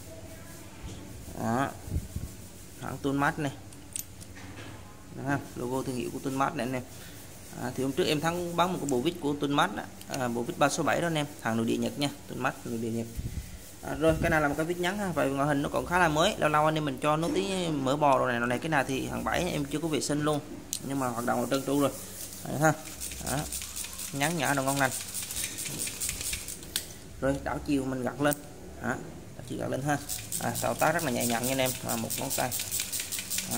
Đó. Hãng Tunmat này. Đó, logo thương hiệu của Tunmat này anh em. À, thì hôm trước em Thắng bán một cái bộ vít của Tunmat à, bộ vít ba số bảy đó anh em, hàng nội địa Nhật nha, Tunmat nội địa Nhật. À, rồi cái này là một cái vít ngắn ha, và ngoại hình nó còn khá là mới, lâu lâu anh em mình cho nó tí mỡ bò rồi này, này cái này thì hàng bảy em chưa có vệ sinh luôn, nhưng mà hoạt động trơn tru rồi. Đấy, ha. Đó. Nhắn nhã đồ ngon lành. Rồi đảo chiều mình gặt lên, đó. Đảo chiều gặt lên ha. À, thao tác rất là nhẹ nhàng nha anh em, à, một ngón tay. Đó.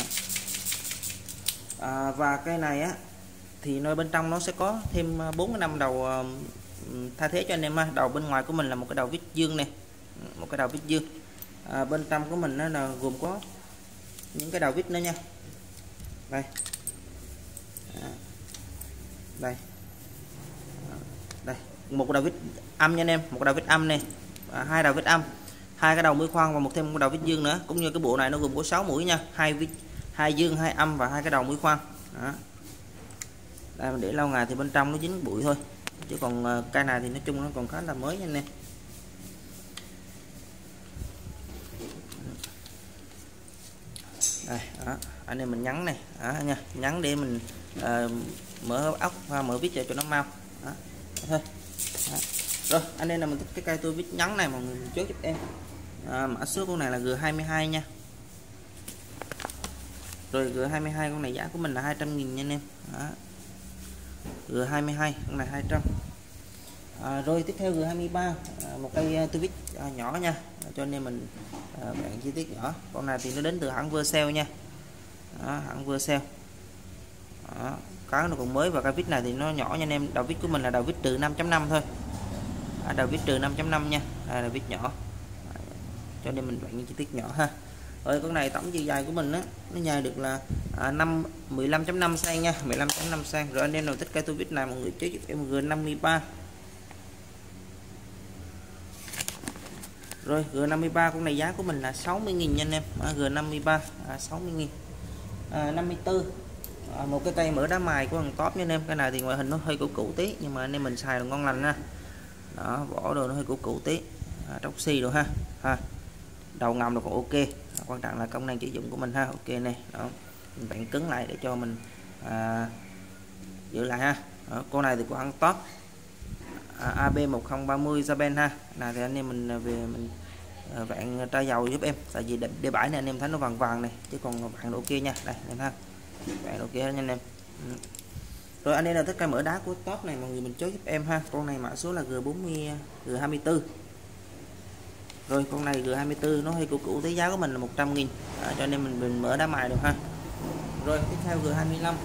À, và cái này á thì nơi bên trong nó sẽ có thêm bốn cái năm đầu thay thế cho anh em ha. Đầu bên ngoài của mình là một cái đầu vít dương này, một cái đầu vít dương. À, bên trong của mình nó là gồm có những cái đầu vít nữa nha. Đây. À, đây. À, đây, một đầu vít âm nha anh em, một đầu vít âm này, à, hai đầu vít âm, hai cái đầu mũi khoan và một thêm một đầu vít dương nữa. Cũng như cái bộ này nó gồm có sáu mũi nha, hai vít, hai dương, hai âm và hai cái đầu mũi khoan. Đó. Đây, mình để lâu ngày thì bên trong nó dính bụi thôi, chứ còn uh, cây này thì nói chung nó còn khá là mới nha anh em. Đây, đó. Anh em mình nhắn này, đó, nha, nhắn để mình uh, mở ốc và mở vít cho nó mau. Đó. Thôi. Đó. Rồi anh em là mình thích cái cây tua vít nhắn này, mọi người mình chốt giúp em. À, mã số con này là G hai mươi hai nha. Rồi G hai mươi hai con này giá của mình là hai trăm nghìn nha anh em. Đó. G hai mươi hai con này hai trăm. À, rồi tiếp theo G hai mươi ba, à, một cây tua vít à, nhỏ nha, cho nên mình à, bạn chi tiết nhỏ. Con này thì nó đến từ hãng Vercel nha. Đó, hãng Vercel. Đó, cái nó còn mới, và cái vít này thì nó nhỏ nha anh em. Đầu vít của mình là đầu vít trừ năm chấm năm thôi. À, đầu vít trừ năm chấm năm nha. Đây là vít nhỏ. À, cho nên mình bạn chi tiết nhỏ ha. Rồi con này tổng chiều dài của mình á, nó dài được là à, năm mười lăm chấm năm xăng nha, mười lăm chấm năm xăng. Rồi anh em nào thích cái tua vít này mọi người chế giúp em G năm mươi ba. Rồi G năm mươi ba con này giá của mình là sáu mươi nghìn nha anh em. À, G năm mươi ba à, sáu mươi nghìn. À, năm mươi tư. À, một cái cây mỡ đá mài của thằng top nha anh em. Cái này thì ngoại hình nó hơi cũ cũ tí, nhưng mà anh em mình xài là ngon lành nha. Đó, vỏ đồ nó hơi cũ cũ tí. À, tróc xi đồ ha. Ha. Đầu ngầm nó còn ok. À, quan trọng là công năng sử dụng của mình ha. Ok này, đó. Mình bạn cứng lại để cho mình à, giữ lại ha. Đó, con này thì của hãng top. À, A B một không ba không Japan ha. Này thì anh em mình về mình à, bạn tra dầu giúp em, tại vì D bảy này anh em thấy nó vàng vàng này, chứ còn bạn ok nha. Đây em ha, bạn ok nha anh em. Ừ. Rồi anh em là tất cả mỡ đá của top này mọi người mình chốt giúp em ha. Con này mã số là G bốn mươi, G hai mươi tư. Rồi con này G hai mươi tư nó hơi cũ cũ, thế giá của mình là một trăm nghìn. À, cho nên mình mình mở đá mài được ha. Rồi tiếp theo G hai mươi lăm.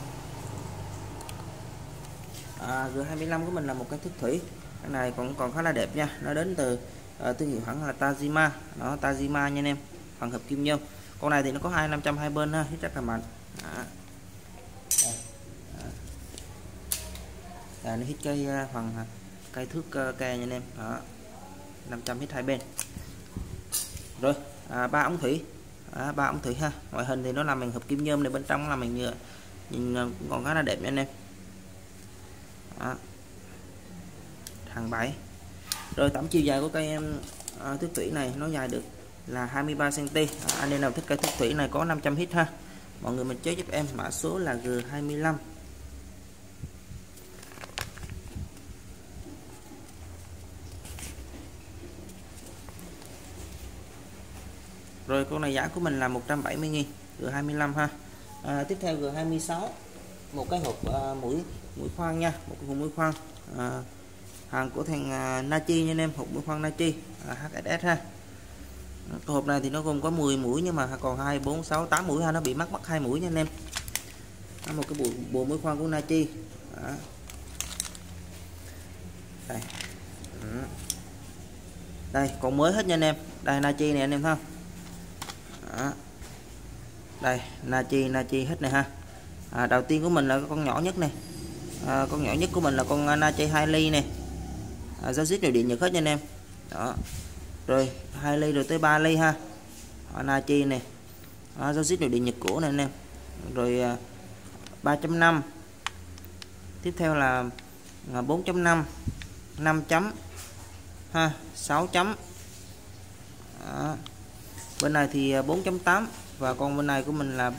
À, G hai mươi lăm của mình là một cái thức thủy. Cái này còn còn khá là đẹp nha, nó đến từ uh, thương hiệu hãng là Tajima. Đó, Tajima nha anh em, phần hợp kim nhôm. Con này thì nó có hai năm trăm hai bên ha, hít rất là mạnh. Đó. Đây. Đó. Đây, nó hít cái uh, phần cây thước uh, ke nha anh em. Đó. năm trăm hít hai bên. Rồi à, ba ống thủy, à, ba ống thủy ha. Ngoại hình thì nó làm bằng hợp kim nhôm, này bên trong là bằng nhựa, nhìn còn khá là đẹp nha anh em. Đó. Hàng bảy. Rồi tổng chiều dài của cây em à, thước thủy này nó dài được là hai mươi ba xăng ti mét. À, anh em nào thích cây thước thủy này có năm trăm hít ha, mọi người mình chế giúp em mã số là G hai mươi lăm. Rồi con này giá của mình là một trăm bảy mươi nghìn, G hai mươi lăm ha. À, tiếp theo G hai mươi sáu, một cái hộp à, mũi mũi khoan nha, một cái hộp mũi khoan à, hàng của thằng à, Nachi nha anh em, hộp mũi khoan Nachi à, hát ét ét ha. Cái hộp này thì nó gồm có mười mũi, nhưng mà còn hai, bốn, sáu, tám mũi ha, nó bị mắc mắc hai mũi nha anh em. Đó, một cái bộ bộ mũi khoan của Nachi. Đó. Đây. Ừ. Đây còn mới hết nha anh em. Đây Nachi này anh em thấy không? Đó. Đây Nachi Nachi hết này ha. À, đầu tiên của mình là con nhỏ nhất này. À, con nhỏ nhất của mình là con Nachi hai ly này. À, giáo diết nội địa Nhật hết nha anh em. Đó. Rồi hai ly rồi tới ba ly ha. Nachi này, dấu xít nội địa Nhật cũ này anh em. Rồi ba chấm năm, tiếp theo là bốn chấm năm, năm chấm ha, sáu chấm. Đó. Bên này thì bốn chấm tám và con bên này của mình là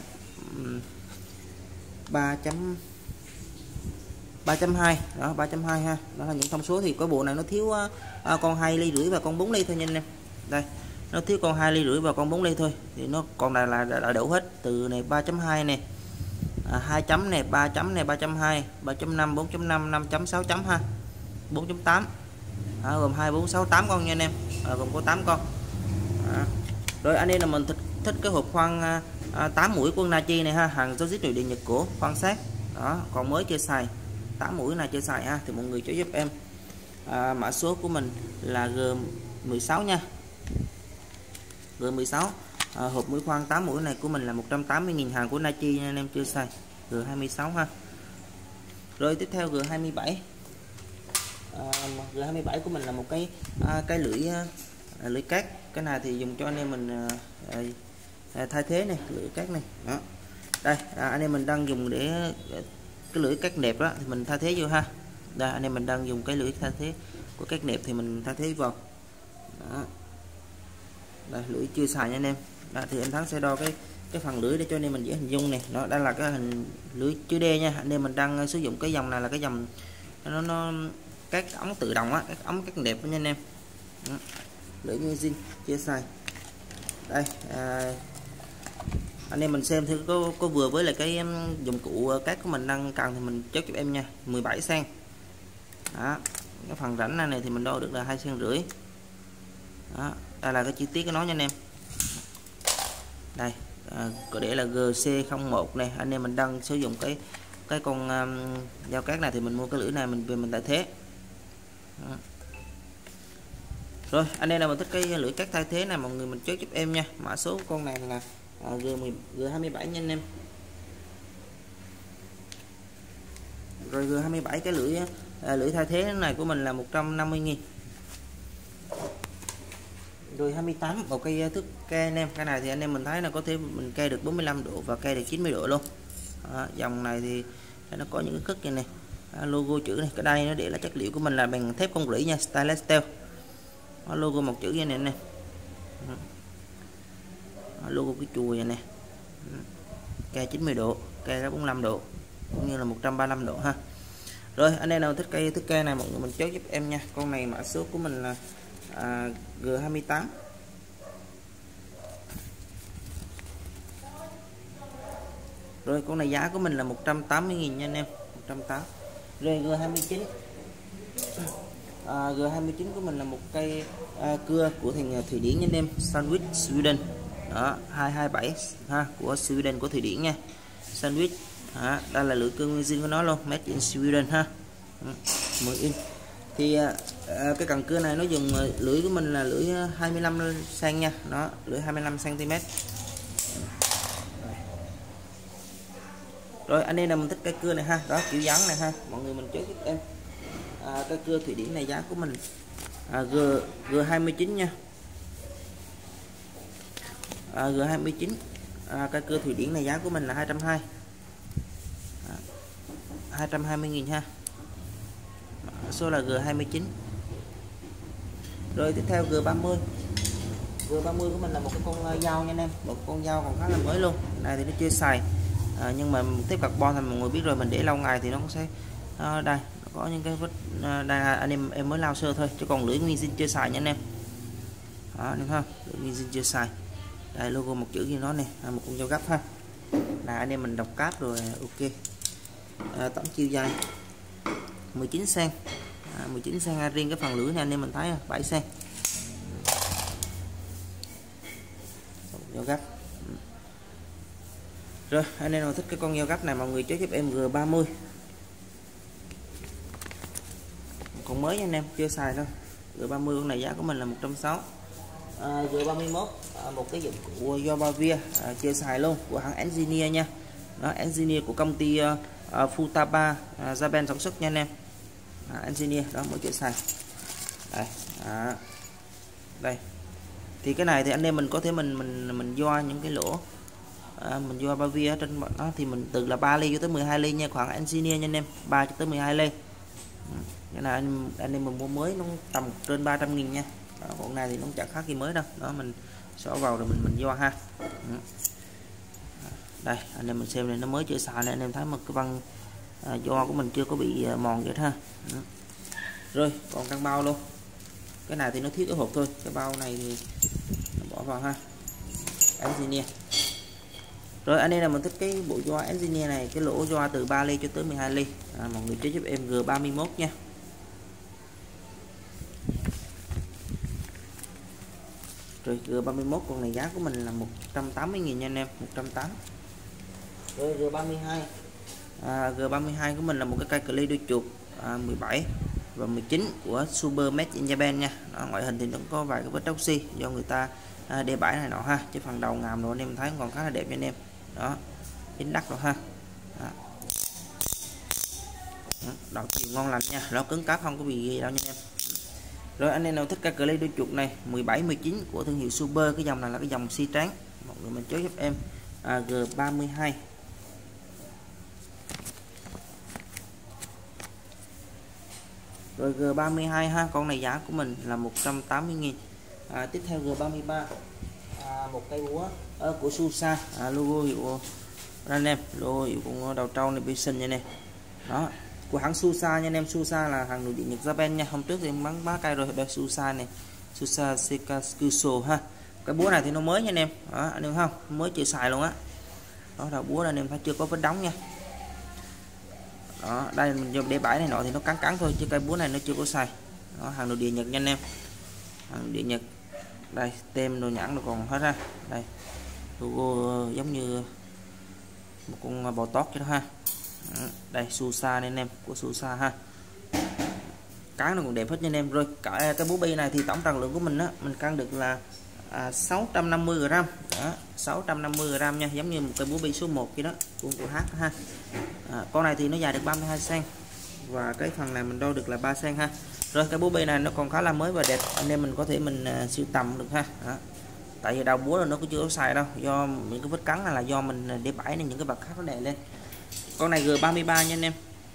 ba chấm ba chấm hai. Đó, ba chấm hai ha. Đó là những thông số. Thì cái bộ này nó thiếu à, con hai ly rưỡi và con bốn ly thôi nha anh em. Đây, nó thiếu con hai ly rưỡi và con bốn ly thôi. Thì nó còn này là đã đủ hết. Từ này ba chấm hai này, à, hai chấm này, ba chấm này, ba chấm hai, ba chấm năm, bốn chấm năm, năm chấm, sáu chấm ha. bốn chấm tám. À, gồm hai, bốn, sáu, tám con nha anh em. À, gồm có tám con. À. Rồi anh em là mình thích, thích cái hộp khoan à, tám mũi của Nachi này ha, hàng dấu xít nội địa Nhật của khoan sát. Đó, còn mới chưa xài. tám mũi này chưa xài ha, thì mọi người cho giúp em. À, mã số của mình là G mười sáu nha. G mười sáu. À, hộp mũi khoan tám mũi này của mình là một trăm tám mươi nghìn, hàng của Nachi nha anh em, chưa xài. G hai mươi sáu ha. Rồi tiếp theo G hai mươi bảy. À, G hai mươi bảy của mình là một cái à, cái lưỡi à, lưỡi cát. Cái này thì dùng cho anh em mình à, à, thay thế này, lưỡi cát này. Đó. Đây, à, anh em mình đang dùng để cái lưỡi cát nẹp đó thì mình thay thế vô ha. Đây, anh em mình đang dùng cái lưỡi thay thế của cát nẹp thì mình thay thế vào. Đó. Đây, lưỡi chưa xài nha anh em. Đó, thì em Thắng sẽ đo cái cái phần lưỡi để cho anh em mình dễ hình dung này. Đó, đây là cái hình lưỡi chữ D nha. Anh em mình đang sử dụng cái dòng này là cái dòng nó nó các ống tự động á, các ống cắt đẹp nha anh em. Đó. Lưỡi nguyên zin chưa xài. Đây, à, anh em mình xem thử có có vừa với là cái dụng cụ cát của mình đang cần thì mình chốt giúp em nha. Mười bảy xăng. Đó, cái phần rãnh này, này thì mình đo được là hai xăng rưỡi. Đó, đây là cái chi tiết của nó nha anh em. Đây, à, có để là G C không một này, anh em mình đang sử dụng cái cái con um, dao cát này thì mình mua cái lưỡi này mình về mình thay thế. Đó. Rồi anh em nào mình thích cái lưỡi cát thay thế này mọi người mình chốt giúp em nha. Mã số của con này là à, G mười, G hai mươi bảy nha anh em. Rồi G hai mươi bảy cái lưỡi à, lưỡi thay thế này của mình là một trăm năm mươi nghìn. Rồi hai mươi tám một cây thước ke anh em. Cái này thì anh em mình thấy là có thể mình ke được bốn mươi lăm độ và ke được chín mươi độ luôn. Đó, dòng này thì nó có những cái khớp như này. À, logo chữ này, cái đây nó để là chất liệu của mình là bằng thép công rỉ nha, stainless steel. Đó, logo một chữ như này nè. Logo cái chùi này nè. Ke chín mươi độ, ke bốn mươi lăm độ cũng như là một trăm ba mươi lăm độ ha. Rồi anh em nào thích cây thước ke này mọi người mình chốt giúp em nha. Con này mã số của mình là à, G hai mươi tám. Rồi con này giá của mình là một trăm tám mươi nghìn nha anh em, một trăm tám mươi. Rồi G hai mươi chín. À, G hai mươi chín của mình là một cây à, cưa của thành Thụy Điển nha anh em, Sandwich Sweden. Đó, hai hai bảy ha, của Sweden, của Thụy Điển nha. Sandwich. Đó, đây là lưỡi cưa nguyên zin của nó luôn, made in Sweden ha. mười inch. Thì à, cái cần cưa này nó dùng lưỡi của mình là lưỡi hai mươi lăm xăng nha. Đó, lưỡi hai mươi lăm xăng ti mét. Rồi anh em nào mình thích cái cưa này ha, đó kiểu dáng này ha, mọi người mình chốt giúp em. À, cái cưa Thụy Điển này giá của mình à, G G hai mươi chín nha. À, G hai mươi chín. À, cái cưa Thụy Điển này giá của mình là hai trăm hai mươi. À, hai trăm hai mươi nghìn ha. Số là G hai mươi chín. Rồi tiếp theo G ba mươi. G ba mươi của mình là một cái con dao nha anh em, một con dao còn khá là mới luôn. Này thì nó chưa xài. À, nhưng mà thép carbon thì mọi người biết rồi, mình để lâu ngày thì nó cũng sẽ à, đây nó có những cái vết à, đây anh em em mới lao sơ thôi, chứ còn lưỡi nguyên zin chưa xài nha anh em. Đó, anh em ha, lưỡi nguyên zin chưa xài. Đây logo một chữ như nó này, à, một con dao gấp ha. Là anh em mình đọc cáp rồi ok. À, tổng chiều dài mười chín xăng. À, mười chín xăng, riêng cái phần lưỡi này anh em mình thấy bảy xăng. Dao gấp. Rồi anh em nào thích cái con dao gấp này mọi người chốt giúp em G ba mươi. Còn mới nha anh em, chưa xài đâu. G ba mươi con này giá của mình là một trăm sáu mươi. À, G ba mươi mốt à, một cái dụng cụ do Bavia à, chưa xài luôn, của hãng Engineer nha. Đó, Engineer của công ty uh, Futaba uh, Japan sản xuất nha anh em. À, Engineer đó mới chưa xài. Đây. À, đây. Thì cái này thì anh em mình có thể mình mình mình do những cái lỗ, à, mình do ba vi ở trên nó thì mình từ là ba ly cho tới mười hai ly nha, khoảng engineer nha anh em, ba cho tới mười hai ly. Cái này anh, anh em mình mua mới nó tầm trên ba trăm nghìn nha. Đó, con này thì nó chẳng khác gì mới đâu. Đó mình xỏ vào rồi mình mình do ha. Đây anh em mình xem này, nó mới chưa xài này, anh em thấy một cái vân à, do của mình chưa có bị mòn vậy ha. Rồi còn căng bao luôn, cái này thì nó thiếu cái hộp thôi, cái bao này thì bỏ vào ha. Engineer. Rồi anh em là mình thích cái bộ doa engineer này, cái lỗ doa từ ba ly cho tới mười hai ly, à, mọi người chế giúp em G ba mươi mốt nha. Rồi G ba mươi mốt con này giá của mình là một trăm tám mươi nghìn nha anh em, một trăm tám mươi. Rồi G ba mươi hai, à, G ba mươi hai của mình là một cái cây cờ ly đuôi chuột, à, mười bảy và mười chín của Super Made in Japan nha. Đó, ngoại hình thì nó có vài cái vết oxy do người ta à, đê bãi này nọ ha, chứ phần đầu ngàm rồi anh em thấy còn khá là đẹp cho anh em. Đó chính đắt rồi ha. Đó. Đầu chiều ngon lành nha, nó cứng cáp không có bị gì đâu nha em. Rồi anh em nào thích cây cờ ly đuôi chuột này mười bảy mười chín của thương hiệu Super, cái dòng này là cái dòng si trắng, mọi người mình chốt giúp em à, G ba mươi hai. Rồi G ba mươi hai ha, con này giá của mình là một trăm tám mươi nghìn. À, tiếp theo G ba mươi ba, à, một cây búa à, của Susa, à, logo hiệu anh em, logo hiệu của đầu trâu này Bison nha nè. Đó của hãng Susa nha anh em, Susa là hàng nội địa Nhật Japan nha. Hôm trước thì em bán ba cây rồi, đây Susa này, Susa Sekakuso ha. Cái búa này thì nó mới nha anh em, đó, anh em không mới chưa xài luôn á. Đó đầu búa này anh em thấy chưa có vết đóng nha. Đó đây mình dùng để bãi này nọ thì nó cắn cắn thôi, chứ cây búa này nó chưa có xài. Đó hàng nội địa Nhật nha anh em, hàng nội địa Nhật. Đây tem đồ nhãn nó còn hết ra, đây logo giống như một con bò tót chứ đó ha. Đây Susa này anh em, của Susa ha, cái nó còn đẹp hết nha anh em. Rồi cả cái búa bi này thì tổng trọng lượng của mình á, mình cân được là à, sáu trăm năm mươi gam. Đó, sáu trăm năm mươi gam nha, giống như một cái búa bi số một vậy đó của của H ha. À, con này thì nó dài được ba mươi hai xăng và cái phần này mình đo được là ba xăng ha. Rồi cái búa bi này nó còn khá là mới và đẹp, anh em mình có thể mình uh, sưu tầm được ha. Đó. Tại vì đầu búa là nó cũng chưa có xài đâu, do những cái vết cắn này là do mình để bãi nên những cái vật khác nó đè lên. Con này G ba mươi ba nha anh em.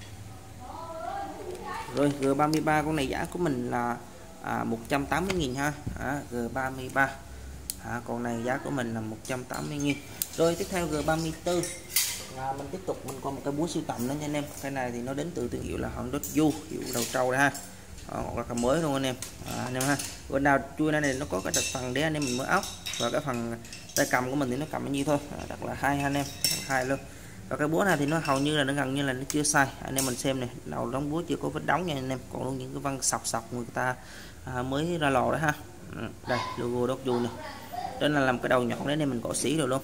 Rồi G ba mươi ba con này giá của mình là à, một trăm tám mươi nghìn ha. À, G ba mươi ba, à, con này giá của mình là một trăm tám mươi nghìn. Rồi tiếp theo G ba mươi tư, à, mình tiếp tục mình có một cái búa sưu tầm đó nha anh em. Cái này thì nó đến từ thương hiệu là Hòn Đất Du, hiệu đầu trâu đây ha. Đó, là cái mới luôn anh em, à, anh em ha. Bên nào chui này, này nó có cái đặc phần để anh em mình mới ốc, và cái phần tay cầm của mình thì nó cầm bao nhiêu thôi, à, đặt là hai anh em, hai luôn. Và cái búa này thì nó hầu như là nó gần như là nó chưa sai, anh em mình xem này, đầu đóng búa chưa có vết đóng nha anh em, còn luôn những cái vân sọc sọc người ta à, mới ra lò đó ha. Đây logo Đất Du này, đó là làm cái đầu nhọn đấy nên mình cọ xí rồi luôn.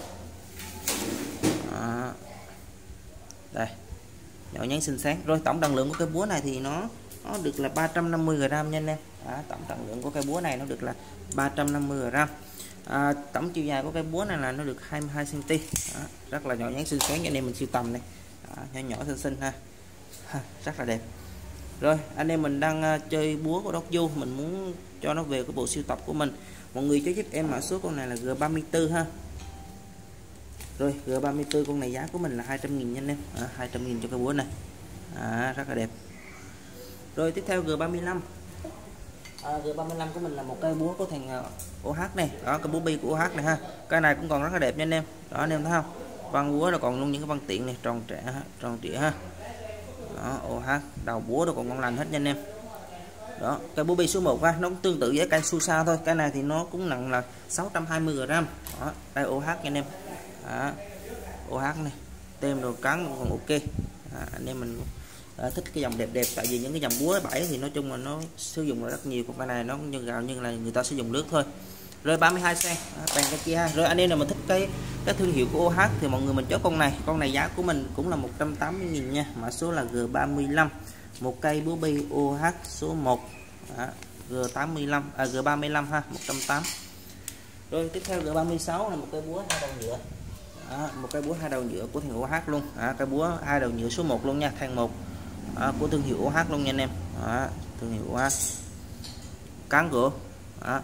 Đó. Đây nhỏ nhắn xinh xắn. Rồi tổng trọng lượng của cái búa này thì nó nó được là ba trăm năm mươi gam nha anh em. Đó, tổng trọng lượng của cái búa này nó được là ba trăm năm mươi gam. À, tổng chiều dài của cái búa này là nó được hai mươi hai xăng ti mét. Rất là nhỏ nhắn xinh xắn cho anh em mình sưu tầm này. Đó, nhỏ nhỏ xinh xinh ha. ha rất là đẹp. Rồi anh em mình đang uh, chơi búa của Đất Du, mình muốn cho nó về cái bộ sưu tập của mình, mọi người cho giúp em mã số con này là G ba mươi tư ha. Rồi G ba mươi tư con này giá của mình là hai trăm nghìn nha anh em, à, hai trăm nghìn cho cái búa này, à, rất là đẹp. Rồi tiếp theo G ba mươi lăm, à, G ba mươi lăm của mình là một cây búa có thành ô hát này, đó cái búa bi của ô hát này ha, cái này cũng còn rất là đẹp nha anh em. Đó anh em thấy không, vân búa nó còn luôn những cái vân tiện này, tròn trẻ tròn trịa ha. Đó ô hát, đầu búa nó còn ngon lành hết nha anh em. Đó cái búa bi số một ha, nó cũng tương tự với cây Susa thôi, cái này thì nó cũng nặng là sáu trăm hai mươi gam. Đó đây ô hát nha anh em. Đó, ô hát này, tem đồ cắn còn ok. À, anh em mình à, thích cái dòng đẹp đẹp, tại vì những cái dòng búa bảy thì nói chung là nó sử dụng là rất nhiều, còn cái này nó như gạo như là người ta sử dụng nước thôi. Rồi ba mươi hai xăng, bàn cái kia ha. Rồi anh em nào mình thích cái cái thương hiệu của ô hát thì mọi người mình chốt con này, con này giá của mình cũng là một trăm tám mươi nghìn nha, mã số là G ba mươi lăm, một cây búa bi ô hát số một. Đó, G tám mươi lăm, à, G ba mươi lăm ha, một trăm tám mươi. Rồi tiếp theo G ba mươi sáu là một cây búa hai đầu nhựa. Đó, một cây búa hai đầu nhựa của thương hiệu ô hát luôn. Đó, cây búa hai đầu nhựa số một luôn nha, thang một. Đó, của thương hiệu ô hát luôn nha anh em. Đó, thương hiệu ô hát cán gỗ. Đó,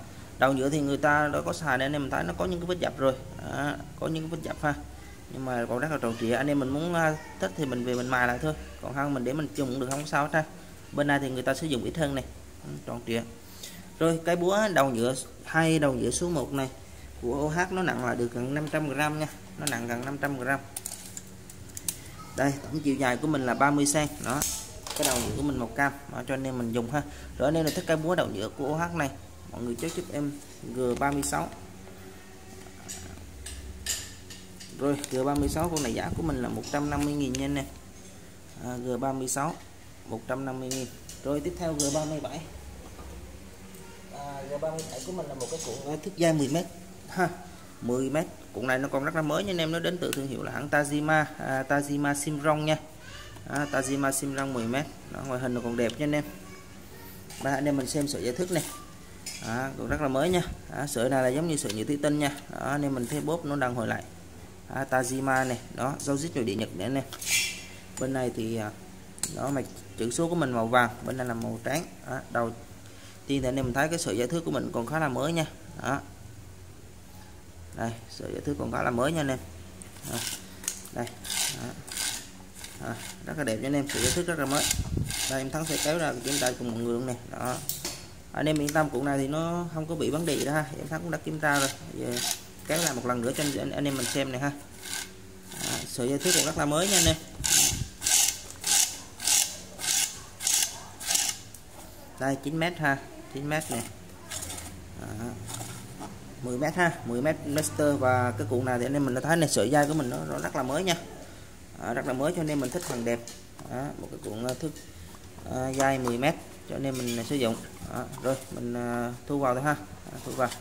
Đầu nhựa thì người ta đã có xài nên anh em mình thấy nó có những cái vết dập rồi, đó, có những cái vết dập ha, nhưng mà còn rất là tròn trịa. Anh em mình muốn thích thì mình về mình mài lại thôi, còn không mình để mình dùng cũng được, không có sao hết ha. Bên này thì người ta sử dụng ít hơn này, tròn trịa. Rồi cái búa đầu nhựa hay đầu nhựa số một này của ô hát nó nặng là được gần năm trăm gam nha, nó nặng gần năm trăm gam. Đây tổng chiều dài của mình là ba mươi xăng đó, cái đầu nhựa của mình màu cam đó, cho nên mình dùng ha. Rồi nên là thích cái búa đầu nhựa của ô hát này, mọi người chốt giúp em G ba mươi sáu. Rồi G ba mươi sáu con này giá của mình là một trăm năm mươi nghìn nha anh em. à, G ba mươi sáu một trăm năm mươi nghìn. Rồi tiếp theo G ba mươi bảy. à, G ba mươi bảy của mình là một cái cuộn thước dai mười mét ha, mười mét. Cuộn này nó còn rất là mới nha anh em, nó đến từ thương hiệu là hãng Tajima, à, Tajima Simrong nha. à, Tajima Simrong mười mét. Đó, ngoại hình nó còn đẹp nha anh em. Ba anh em mình xem sợi dây thước này, à, còn rất là mới nha. à, sợi này là giống như sợi nhựa thủy tinh nha. Đó, anh em mình thấy bóp nó đang hồi lại. à, Tajima này đó, dấu dít nội địa Nhật nữa anh em. Bên này thì đó mạch chữ số của mình màu vàng, bên này là màu trắng. Đó, đầu tiên thì anh em mình thấy cái sợi dây thước của mình còn khá là mới nha. Đó, đây sợi dây thước còn khá là mới nha anh em. Đó, đây đó. À, rất là đẹp cho anh em, sợi dây thước rất là mới. Đây em Thắng sẽ kéo ra kiểm tra cùng mọi người luôn này. Đó, anh em yên tâm, cuộn này thì nó không có bị vấn đề gì đó ha, em Thắng cũng đã kiểm tra rồi. Giờ kéo lại một lần nữa cho anh, anh em mình xem này ha. À, sợi dây thước còn rất là mới nha anh em. Đây chín mét ha, chín mét này. À, mười mét ha, mười mét master. Và cái cuộn này thì anh em mình đã thấy này, sợi dây của mình nó, nó rất là mới nha. À, rất là mới cho anh em mình thích hàng đẹp. Đó, một cái cuộn thước à, dây mười mét cho anh em mình sử dụng. Đó, rồi mình à, thu vào thôi ha. À, thu vào.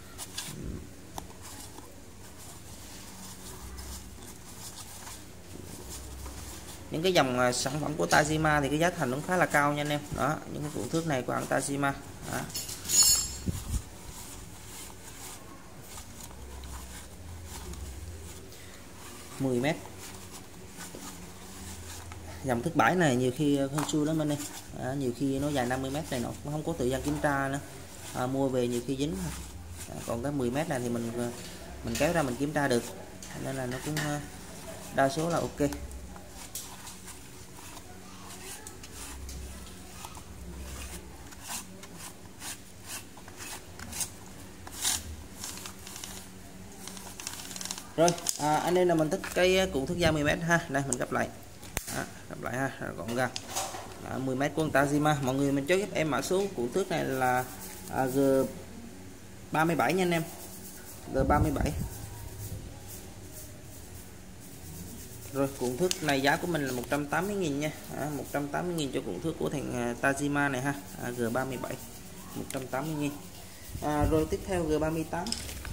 Những cái dòng uh, sản phẩm của Tajima thì cái giá thành cũng khá là cao nha anh em. Đó, những cái cuộn thước này của hãng Tajima. Đó. mười mét. Dòng thước bãi này nhiều khi hơn xui lắm anh em. À, nhiều khi nó dài năm mươi mét này nó cũng không có thời gian kiểm tra nữa. À, mua về nhiều khi dính. À, còn cái mười mét này thì mình mình kéo ra mình kiểm tra được. Nên là nó cũng đa số là ok. Rồi à, anh em là mình thích cái cuộn thước dai mười mét ha. Đây mình gấp lại. Đó, gấp lại ha, gọn gàng. À, mười mét của Tajima. Mọi người mình chốt giúp em mã số cuộn thước này là à, G ba mươi bảy nha anh em. G ba mươi bảy. Rồi cuộn thước này giá của mình là một trăm tám mươi nghìn nha. À, một trăm tám mươi nghìn cho cuộn thước của thằng Tajima này ha. À, G ba mươi bảy một trăm tám mươi nghìn. À, rồi tiếp theo G ba mươi tám.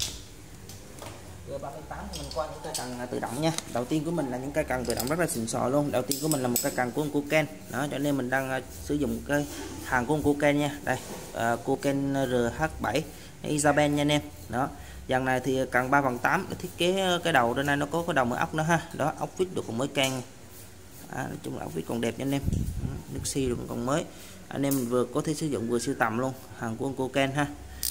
G ba mươi tám thì mình qua những cây cần tự động nha. Đầu tiên của mình là những cây cần tự động rất là xịn sò luôn. Đầu tiên của mình là một cây cần của Koken. Đó, cho nên mình đang uh, sử dụng cái hàng của Koken nha. Đây, uh, Koken R H bảy Isabel nha anh em. Đó, dàn này thì cần ba phần tám, thiết kế cái đầu trên đây nó có cái đầu mở ốc nữa ha. Đó, ốc vít được còn mới can. À, nói chung là ốc vít còn đẹp nha anh em. Nước xi được còn mới. Anh em vừa có thể sử dụng vừa sưu tầm luôn, hàng của Koken ha.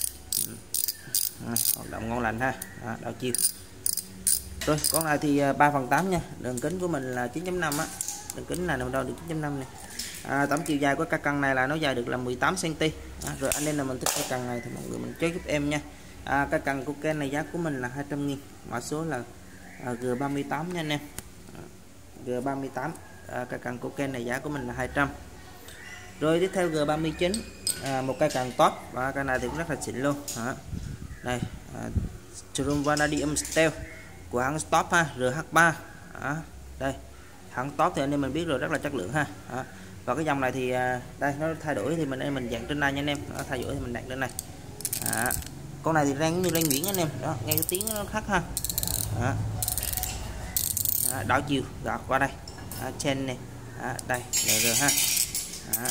À, hoạt động ngon lành ha. Đó, đảo chiều. Rồi con này thì ba phần tám nha, đường kính của mình là chín chấm năm á, đường kính là đâu được chín chấm năm này. À, tổng chiều dài của cái cần này là nó dài được là mười tám xăng ti mét. À, rồi anh em là mình thích cái cần này thì mọi người mình chốt giúp em nha. À, cái cần của Ken này giá của mình là hai trăm nghìn, mã số là à, G ba mươi tám nha anh em. À, G ba mươi tám. À, cái cần của Ken này giá của mình là hai trăm. Rồi tiếp theo G ba mươi chín. À, một cây cần top và cái này thì cũng rất là xịn luôn. À, đây à, True Vanadium Steel của hãng Stop ha, R H ba. Đó, đây hãng Stop thì anh em mình biết rồi, rất là chất lượng ha. Đó. Và cái dòng này thì đây nó thay đổi thì mình em mình dạng trên này nha anh em. Nó thay đổi thì mình đặt lên này. Đó. Con này thì rang như rang nhuyễn anh em. Đó, nghe cái tiếng nó khác ha. Đó. Đó, đảo chiều gọt qua đây. Đó, trên này. Đó, đây R ha. Đó.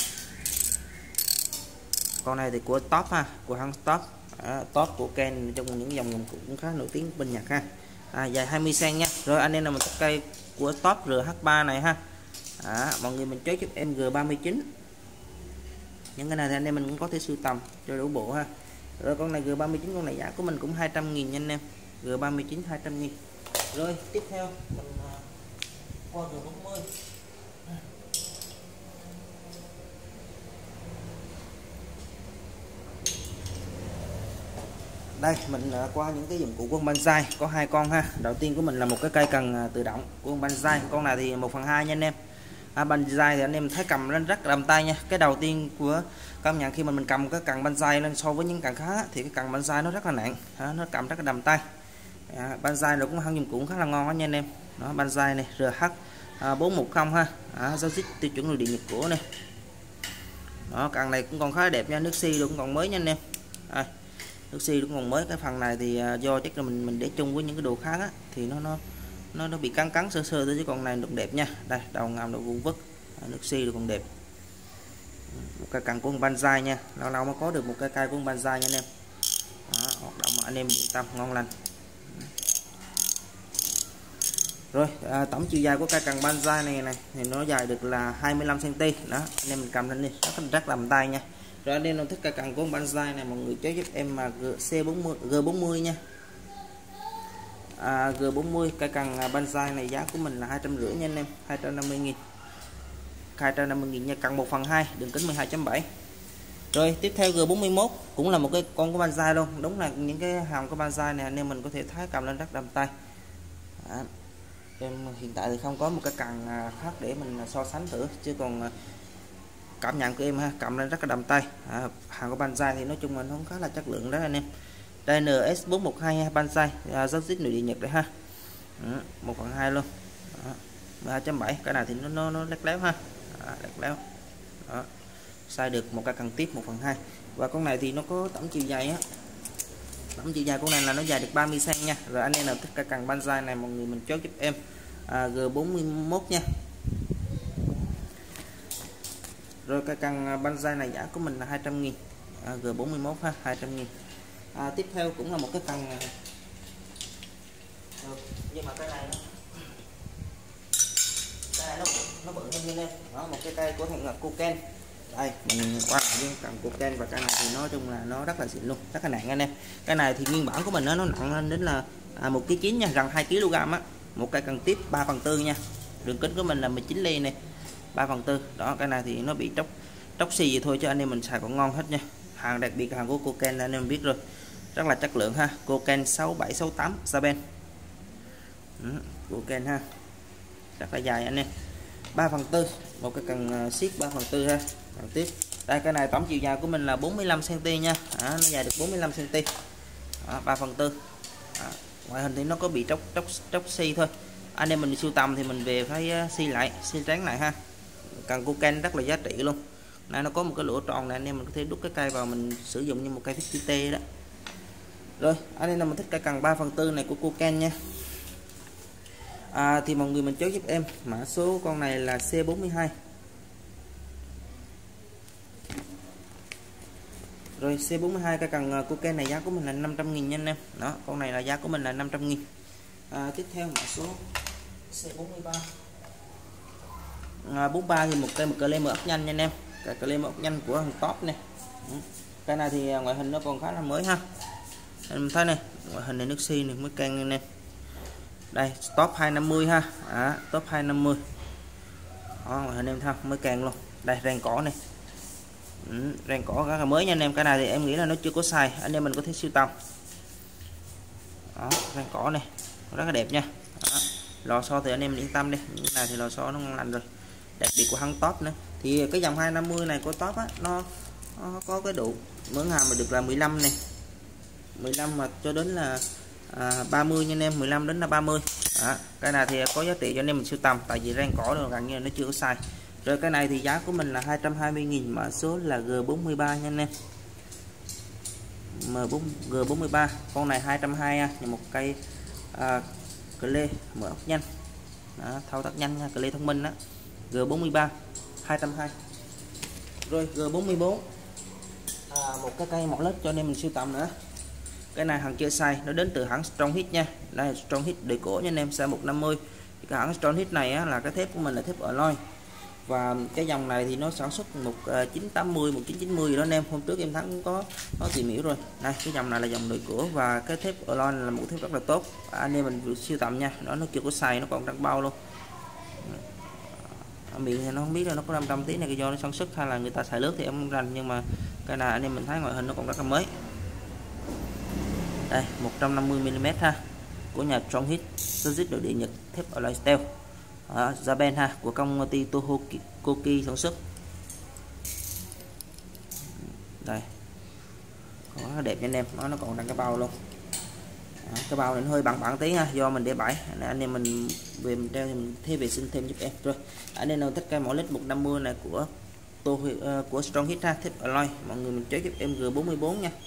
Con này thì của Top ha, của hãng Top. À, top của Ken trong những dòng dụng cụ cũng khá nổi tiếng bên Nhật ha. À, dài hai mươi xăng nha. Rồi anh em là mình thích cây của Top R H ba này ha. À, mọi người mình chốt giúp em G ba mươi chín. Những cái này thì anh em mình cũng có thể sưu tầm cho đủ bộ ha. Rồi con này G ba mươi chín, con này giá của mình cũng hai trăm nghìn nha anh em. G ba mươi chín hai trăm nghìn. Rồi tiếp theo mình qua G bốn mươi. Đây mình qua những cái dụng cụ quân bonsai có hai con ha. Đầu tiên của mình là một cái cây cần tự động quân bonsai, con này thì một phần hai nha anh em. À, bonsai thì anh em thấy cầm lên rất đầm tay nha. Cái đầu tiên của công nhận khi mà mình cầm cái cần bonsai lên so với những cần khác thì cái cần bonsai nó rất là nặng, à, nó cầm rất là đầm tay. À, bonsai nó cũng hăng dụng cụ khá là ngon đó nha anh em. Đó, bonsai này R H à, bốn một không ha, à, giao dịch tiêu chuẩn nội địa Nhật của này. Đó, cần này cũng còn khá là đẹp nha, nước xi cũng còn mới nha anh em. À, nước xi cũng còn mới. Cái phần này thì uh, do chắc là mình mình để chung với những cái đồ khác á, thì nó nó nó nó bị cắn cắn sơ sơ thôi, chứ còn này cũng đẹp nha. Đây đầu ngàm đầu vuông vức, à, nước xi còn đẹp. Một cây cần của bonsai nha, lâu lâu mới có được một cây cây của bonsai nha anh em. Đó, hoạt động mà anh em yên tâm ngon lành. Rồi à, tổng chiều dài của cây cần bonsai này này thì nó dài được là hai mươi lăm xăng ti mét. Đó anh em mình cầm lên đi rất rất làm tay nha. Rồi anh em nào thích cây cần của bonsai này mọi người chế giúp em mà C bốn mươi G bốn mươi nha. À, G bốn mươi cây cần bonsai này giá của mình là hai trăm rưỡi nha anh em, hai trăm năm mươi nghìn. hai trăm năm mươi nghìn nha, cần một phần hai, đường kính mười hai chấm bảy. Rồi tiếp theo G bốn mươi mốt cũng là một cái con của bonsai luôn. Đúng là những cái hàm của bonsai này anh em mình có thể thấy cầm lên rất đầm tay. Đó. Em hiện tại thì không có một cái cần khác để mình so sánh thử, chứ còn cảm nhận của em ha, cầm lên rất là đầm tay. À, hàng của bonsai thì nói chung là nó khá là chất lượng đó anh em. Đây N S bốn một hai bonsai, à, giao dịch nội địa Nhật đấy ha. Ừ, một phần hai luôn. mười hai chấm bảy, cái này thì nó nó nó lét léo ha. À, lét léo. Đó. Xài được một cái cần tiếp một phần hai. Và con này thì nó có tổng chiều dài á. Tổng chiều dài con này là nó dài được ba mươi xăng ti mét nha. Rồi anh em nào thích cái cần bonsai này mọi người mình chốt giúp em. À, G bốn mươi mốt nha. Rồi cái cần bonsai này giá của mình là hai trăm nghìn. À, G bốn mươi mốt ha, hai trăm nghìn. À, tiếp theo cũng là một cái cần, nhưng mà cái này nó cái này nó nó bự hơn như em. Đó, một cái cây của thằng là Koken. Đây mình qua riêng cần Koken, và cái này thì nói chung là nó rất là xịn luôn, rất là nặng anh em. Cái này thì nguyên bản của mình nó nó nặng lên đến là à, một ký chín nha, gần hai ki lô gam á. Một cây cần tiếp ba phần tư nha. Đường kính của mình là mười chín ly này, ba phần tư. Đó, cái này thì nó bị tróc tróc xì gì thôi, chứ anh em mình xài còn ngon hết nha. Hàng đặc biệt hàng của Koken anh em biết rồi, rất là chất lượng ha. Koken sáu bảy sáu tám Saben. Ừ, Koken ha, rất là dài anh em, ba phần tư, một cái cần siết ba phần tư ha. Còn tiếp đây, cái này tổng chiều dài của mình là bốn mươi lăm xăng ti mét nha. À, nó dài được bốn mươi lăm xăng ti mét. Đó, ba phần tư. À, ngoại hình thì nó có bị tróc tróc tróc xi thôi, anh em mình sưu tầm thì mình về phải xi lại, xi trắng lại ha. Cần Koken rất là giá trị luôn. Này nó có một cái lỗ tròn này, anh em mình có thể đút cái cây vào mình sử dụng như một cây vít tê đó. Rồi anh em nào mình thích cây cần ba phần tư này của Koken nha. À, thì mọi người mình chốt giúp em mã số con này là C bốn mươi hai. Rồi C bốn mươi hai cây cần Koken này giá của mình là năm trăm nghìn nha anh em. Đó, con này là giá của mình là năm trăm nghìn. À, tiếp theo mã số C bốn mươi ba. À, bốn mươi ba thì một cây một cờ lê mở ốc nhanh nha anh em. Cái cờ lê mở ốc nhanh của thằng top này. Cái này thì ngoại hình nó còn khá là mới ha. Em thấy này, ngoại hình này nước xi này mới can anh em. Đây top hai năm mươi ha. À, top hai năm mươi. Đó, ngoại hình em thấy mới càng luôn. Đây rang cỏ này. Ừ, rang cỏ rất là mới nha anh em. Cái này thì em nghĩ là nó chưa có xài, anh em mình có thể sưu tầm. Đó, rang cỏ này rất là đẹp nha. Đó, lò xo thì anh em yên tâm đi, những này thì lò xo nó ngon lành rồi. Đặc biệt của hắn top nữa thì cái dòng hai năm mươi này của top á, nó, nó có cái độ mỡ hàm mà được là mười lăm này, mười lăm mà cho đến là à, ba mươi nha anh em, mười lăm đến là ba mươi. Đó, cái này thì có giá trị cho anh em mình sưu tầm, tại vì rang cỏ rồi gần như là nó chưa có xài. Rồi cái này thì giá của mình là hai trăm hai mươi nghìn, mã số là G bốn mươi ba nha anh em. M bốn G bốn mươi ba, con này hai trăm hai mươi nha, một cây à, cờ lê mở ốc nhanh. Đó, thao tác nhanh nha, cờ lê thông minh đó. G bốn mươi ba hai trăm hai mươi. Rồi G bốn mươi bốn, à, một cái cây mỏ lết cho anh em mình sưu tầm nữa. Cái này hàng chưa xài, nó đến từ hãng Strong Hit nha. Đây Strong Hit đời cổ nha anh em, size một năm mươi. Cái hãng Strong Hit này á, là cái thép của mình là thép alloy, Và cái dòng này thì nó sản xuất một chín tám mươi, một chín chín mươi gì đó anh em. Hôm trước em Thắng cũng có có tìm hiểu rồi. Đây, cái dòng này là dòng nội cửa và cái thép alloy là một thép rất là tốt. À, anh em mình siêu tầm nha. Đó, nó chưa có xài, nó còn đang bao luôn. Ở miệng thì nó không biết là nó có năm trăm tí này, cái do nó sản xuất hay là người ta xài lớp thì em không rành, nhưng mà cái này anh em mình thấy ngoại hình nó còn rất là mới. Đây, một trăm năm mươi mi li mét ha, của nhà Strong Hit, Logic nội địa Nhật, thép alloy steel. À, Japan ha, của công ty Tohokoki sản xuất. Đây, quá đẹp nha anh em, nó nó còn đang cái bao luôn. À, cái bao này nó hơi bằng bằng tí ha, do mình để bãi, anh em mình về mình treo thì mình thêm vệ sinh thêm giúp em. Rồi anh em nào thích cái mẫu led một năm mươi này của tô uh, của Strong Hit ha, thép alloy, mọi người mình chế giúp em G bốn mươi bốn nha.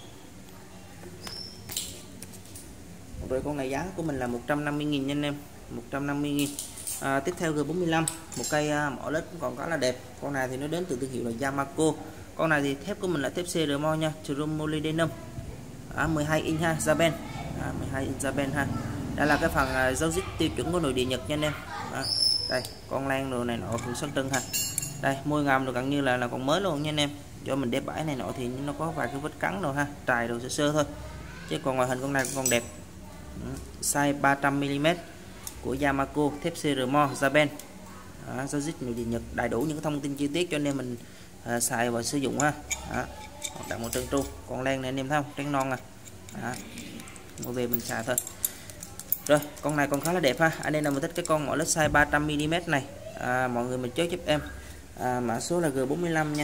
Rồi con này giá của mình là một trăm năm mươi nghìn nha anh em, một trăm năm mươi nghìn. À, tiếp theo G bốn mươi lăm, một cây uh, mỏ led còn khá là đẹp. Con này thì nó đến từ thương hiệu là Yamaco. Con này thì thép của mình là thép xê rờ em o nha, Molybdenum. À, mười hai inch ha, Japan. À, mười hai inch Japan ha. Đây là cái phần uh, dấu dít tiêu chuẩn của nội địa Nhật nha anh em. À, đây, con lan đồ này nọ cũng sơn trưng ha. Đây, môi ngàm được gần như là là còn mới luôn nha anh em. Do mình để bãi này nọ thì nó có vài cái vết cắn rồi ha, trài đồ sơ sơ thôi. Chứ còn ngoại hình con này còn đẹp. Ừ, size ba trăm mi li mét của Yamaco, thép xê rờ em o Japan. Đó, dấu dít nội địa Nhật, đầy đủ những cái thông tin chi tiết cho anh em mình uh, xài và sử dụng ha. Đó, đặt một trơn tru, con len này anh em thấy không, trắng non à. Đó, mua về mình xài thôi. Rồi con này còn khá là đẹp ha, anh em nào mình thích cái con mỏ led size ba trăm mi li mét này, à, mọi người mình chốt giúp em. À, mã số là G bốn mươi lăm nha.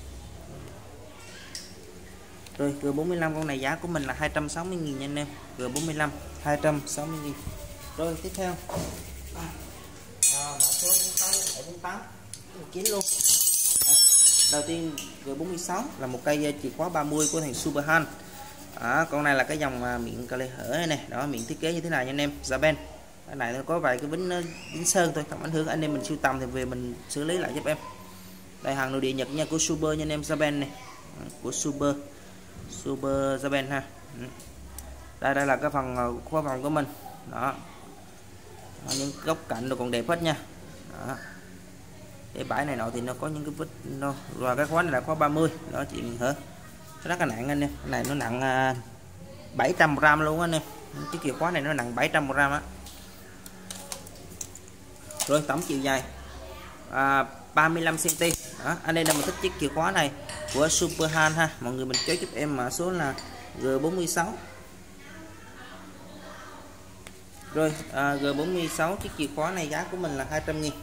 Rồi G bốn mươi lăm con này giá của mình là hai trăm sáu mươi nghìn nha anh em. G bốn mươi lăm hai trăm sáu mươi nghìn. Rồi tiếp theo à, mã số bốn mươi tám chín luôn. À, đầu tiên G bốn mươi sáu là một cây chìa khóa ba mươi của thằng Superhan. À, con này là cái dòng mà miệng cà lê hở này nè, đó, miệng thiết kế như thế này nha anh em, Japan. Cái này nó có vài cái bính bính sơn thôi, không ảnh hưởng, anh em mình sưu tầm thì về mình xử lý lại giúp em. Đây, hàng nội địa Nhật nha, của Super nha anh em, Japan này, của Super Super Japan ha. Đây đây là cái phần khóa vòng của mình, đó, những góc cạnh nó còn đẹp hết nha. Đó, để bãi này nọ thì nó có những cái vết nó, rồi cái khóa này là khóa ba mươi đó, chị mình hở rất là nặng anh em. Cái này nó nặng bảy trăm gram luôn anh em, cái chìa khóa này nó nặng bảy trăm gram á. Rồi tổng chiều dài à, ba mươi lăm xăng ti mét. Đó, anh em nào mà thích chiếc chìa khóa này của Superhan ha, mọi người mình chốt giúp em mã số là G bốn mươi sáu. Rồi à, G bốn mươi sáu chiếc chìa khóa này giá của mình là hai trăm nghìn.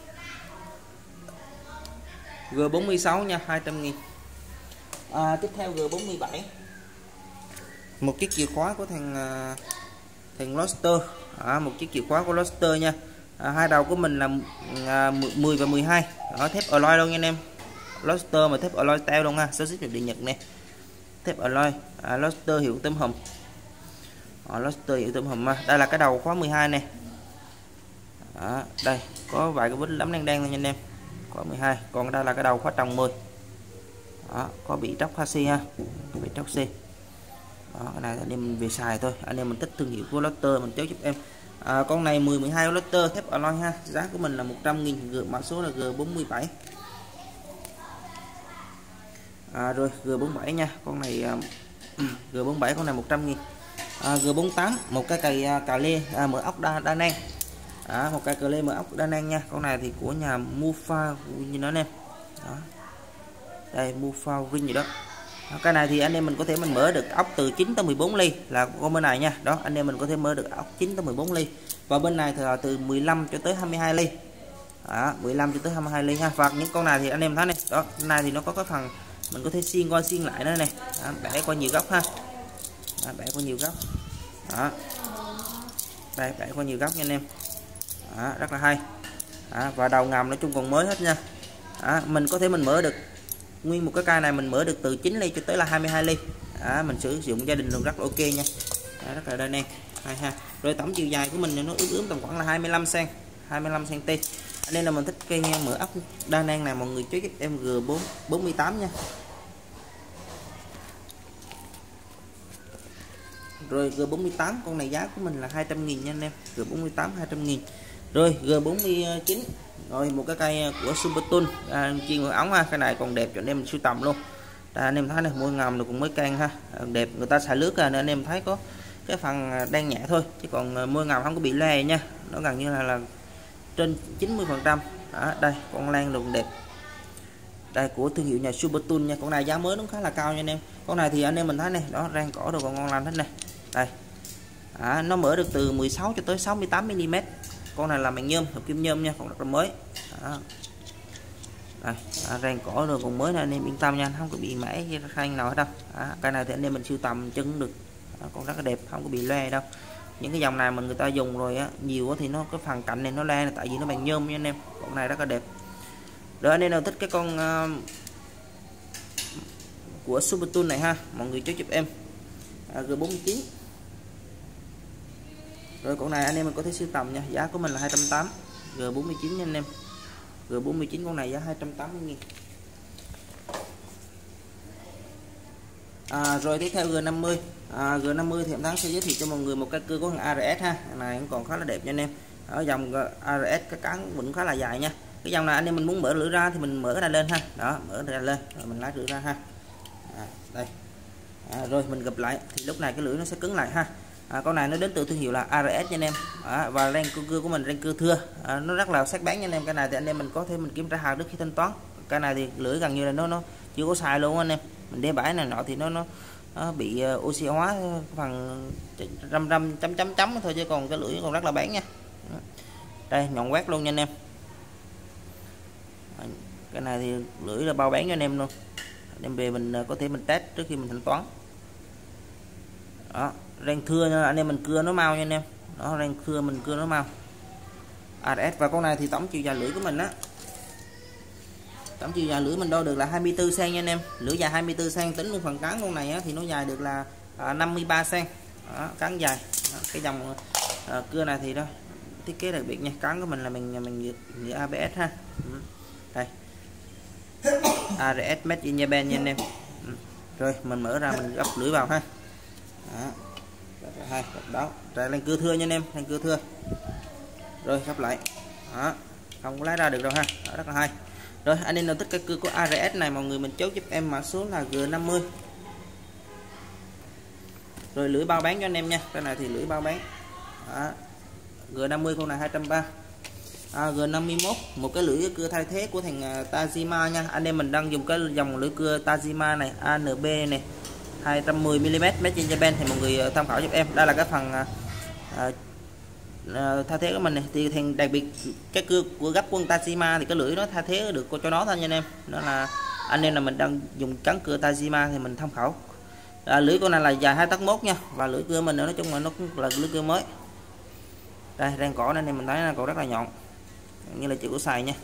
G bốn mươi sáu nha, hai trăm nghìn. À, tiếp theo G bốn mươi bảy, một chiếc chìa khóa của thằng thằng Loster. À, một chiếc chìa khóa của Loster nha. À, hai đầu của mình là à, mười và mười hai. Đó, thép alloy luôn nha anh em. Loster mà thép alloy steel luôn ha, số xích nội địa Nhật nè. Thép alloy, à, Loster hiệu tôm hùm. À, Loster hiệu tôm hùm ha. Đây là cái đầu khóa mười hai này. Đó, đây có vài cái vết lấm đen đen thôi nha anh em. Khóa mười hai, còn đây là cái đầu khóa trồng mười. Đó, có bị tróc chassis ha, bị tróc xi. Đó, cái này anh em về xài thôi, anh em mình thích thương hiệu của Lotter mình chốt giúp em. À, con này mười mười hai Lotter thép alloy ha, giá của mình là một trăm nghìn, mã số là G bốn mươi bảy. À, rồi G bốn mươi bảy nha, con này uh, G bốn mươi bảy con này một trăm nghìn. À, G bốn mươi tám một cái cày uh, cà lê à, mở ốc đa đa năng. À, một cái cà lê mở ốc đa năng nha, con này thì của nhà Mufa như nó em. Đó, đây Mufa Ring gì đó. Đó, cái này thì anh em mình có thể mình mở được ốc từ chín tới mười bốn ly là con bên này nha. Đó, anh em mình có thể mở được ốc chín tới mười bốn ly, và bên này thì là từ mười lăm cho tới hai mươi hai ly. Đó, mười lăm cho tới hai mươi hai ly ha. Và những con này thì anh em thấy này, đó, cái này thì nó có cái phần mình có thể xiên qua xiên lại nữa này. Đó, bẻ qua nhiều góc ha. Đó, bẻ qua nhiều góc. Đó, đây bẻ qua nhiều góc nha anh em. Đó, rất là hay. Đó, và đầu ngầm nói chung còn mới hết nha. Đó, mình có thể mình mở được nguyên một cái cây này, mình mở được từ chín ly cho tới là hai mươi hai ly. Đó, mình sử dụng gia đình luôn rất là ok nha. Đó, rất là đa năng hay ha. Rồi tổng chiều dài của mình nó ướm ướm tầm khoảng là hai mươi lăm xăng ti mét, hai mươi lăm xăng ti mét. Anh em là mình thích cây mở ốc đa năng này, mọi người chốt giúp em G bốn mươi tám nha. Rồi G bốn mươi tám con này giá của mình là hai trăm nghìn nha anh em. G bốn mươi tám hai trăm nghìn. Rồi G bốn mươi chín, rồi một cái cây của Super Tool à, chuyên ngược ống ha, cái này còn đẹp cho anh em mình sưu tầm luôn. Đây, anh em thấy này, môi ngầm nó cũng mới can ha, đẹp, người ta xài lướt à, nên anh em thấy có cái phần đen nhẹ thôi, chứ còn môi ngầm không có bị lè nha, nó gần như là là trên chín mươi phần trăm. Đây con lan luôn đẹp, đây của thương hiệu nhà Super Tool nha. Con này giá mới nó khá là cao nha anh em. Con này thì anh em mình thấy này, đó rang cỏ đồ còn ngon lành hết này. Đây à, nó mở được từ mười sáu cho tới sáu mươi tám mi li mét. Con này là màng nhôm, hợp kim nhôm nha, còn rất là mới. Đó. Đây, à, rang cỏ rồi còn mới, này anh em yên tâm nha, không có bị mẻ hay khang nào hết đâu. À, cái này thì anh em mình sưu tầm chân được, à, còn rất là đẹp, không có bị loe đâu. Những cái dòng này mà người ta dùng rồi á nhiều thì nó cái phần cạnh này nó le, tại vì nó màng nhôm nha anh em. Con này rất là đẹp. Rồi anh em nào thích cái con uh, của Super Tool này ha, mọi người chốt giúp em à, G bốn mươi chín. Rồi con này anh em mình có thể sưu tầm nha, giá của mình là hai trăm tám mươi, G bốn mươi chín nha anh em. G bốn mươi chín con này giá hai trăm tám mươi nghìn. À, rồi tiếp theo G năm mươi. À, G năm mươi thì em Thắng sẽ giới thiệu cho mọi người một cái cưa của thằng a rờ ét ha, cái này cũng còn khá là đẹp nha anh em. Ở dòng a rờ ét cái cán vẫn khá là dài nha. Cái dòng này anh em mình muốn mở lưỡi ra thì mình mở cái này lên ha, đó mở cái này lên rồi mình lái lưỡi ra ha. À, đây à, rồi mình gập lại thì lúc này cái lưỡi nó sẽ cứng lại ha. À, con này nó đến từ thương hiệu là a rờ ét nha anh em. À, và ren cưa của mình ren cưa thưa, à, nó rất là sắc bén nha anh em. Cái này thì anh em mình có thể mình kiểm tra hàng trước khi thanh toán. Cái này thì lưỡi gần như là nó nó chưa có xài luôn anh em. Mình để bãi này nọ thì nó nó, nó bị uh, oxy hóa phần răm răm chấm chấm chấm thôi, chứ còn cái lưỡi còn rất là bén nha. Đây nhọn quét luôn nha anh em. Cái này thì lưỡi là bao bán cho anh em luôn, đem về mình có thể mình test trước khi mình thanh toán. Đó rang thưa nha anh em, mình cưa nó mau nha anh em. Đó rang thưa mình cưa nó mau. a rờ ét và con này thì tổng chiều dài lưỡi của mình á, tổng chiều dài lưỡi mình đo được là hai mươi tư xăng-ti-mét nha anh em. Lưỡi dài hai mươi tư xăng-ti-mét, tính luôn phần cán con này á, thì nó dài được là à, năm mươi ba xăng-ti-mét. Đó, cán dài. Đó, cái dòng à, cưa này thì đó thiết kế đặc biệt nha, cán của mình là mình mình nhựa a bê ét ha. Đây a rờ ét Made in Japan nha anh em. Rồi mình mở ra mình gấp lưỡi vào ha. Đó. Hai đó rồi lên cưa thưa nha anh em, lên cưa thưa rồi gấp lại. Đó không có lái ra được đâu ha. Đó, rất là hay. Rồi anh em nào thích cái cưa của a rờ ét này, mọi người mình chốt giúp em mã số là G năm mươi. Rồi lưỡi bao bán cho anh em nha, cái này thì lưỡi bao bán. Đó. G năm mươi con này hai trăm ba mươi. À, G năm mươi mốt một cái lưỡi cưa thay thế của thằng uh, Tajima nha. Anh em mình đang dùng cái dòng lưỡi cưa Tajima này, a en bê này, hai trăm mười mi li mét Made in Japan, thì mọi người uh, tham khảo giúp em. Đây là cái phần uh, uh, thay thế của mình này, thì thằng đặc biệt cái cưa của gấp quân Tajima thì cái lưỡi nó thay thế được cho nó thôi nha anh em. Đó là anh em là mình đang dùng cán cưa Tajima thì mình tham khảo. À, lưỡi con này là dài hai tấc mốt nha, và lưỡi cưa mình nói chung là nó cũng là lưỡi cưa mới. Đây rang cỏ này mình thấy là còn rất là nhọn, như là chịu có xài nha.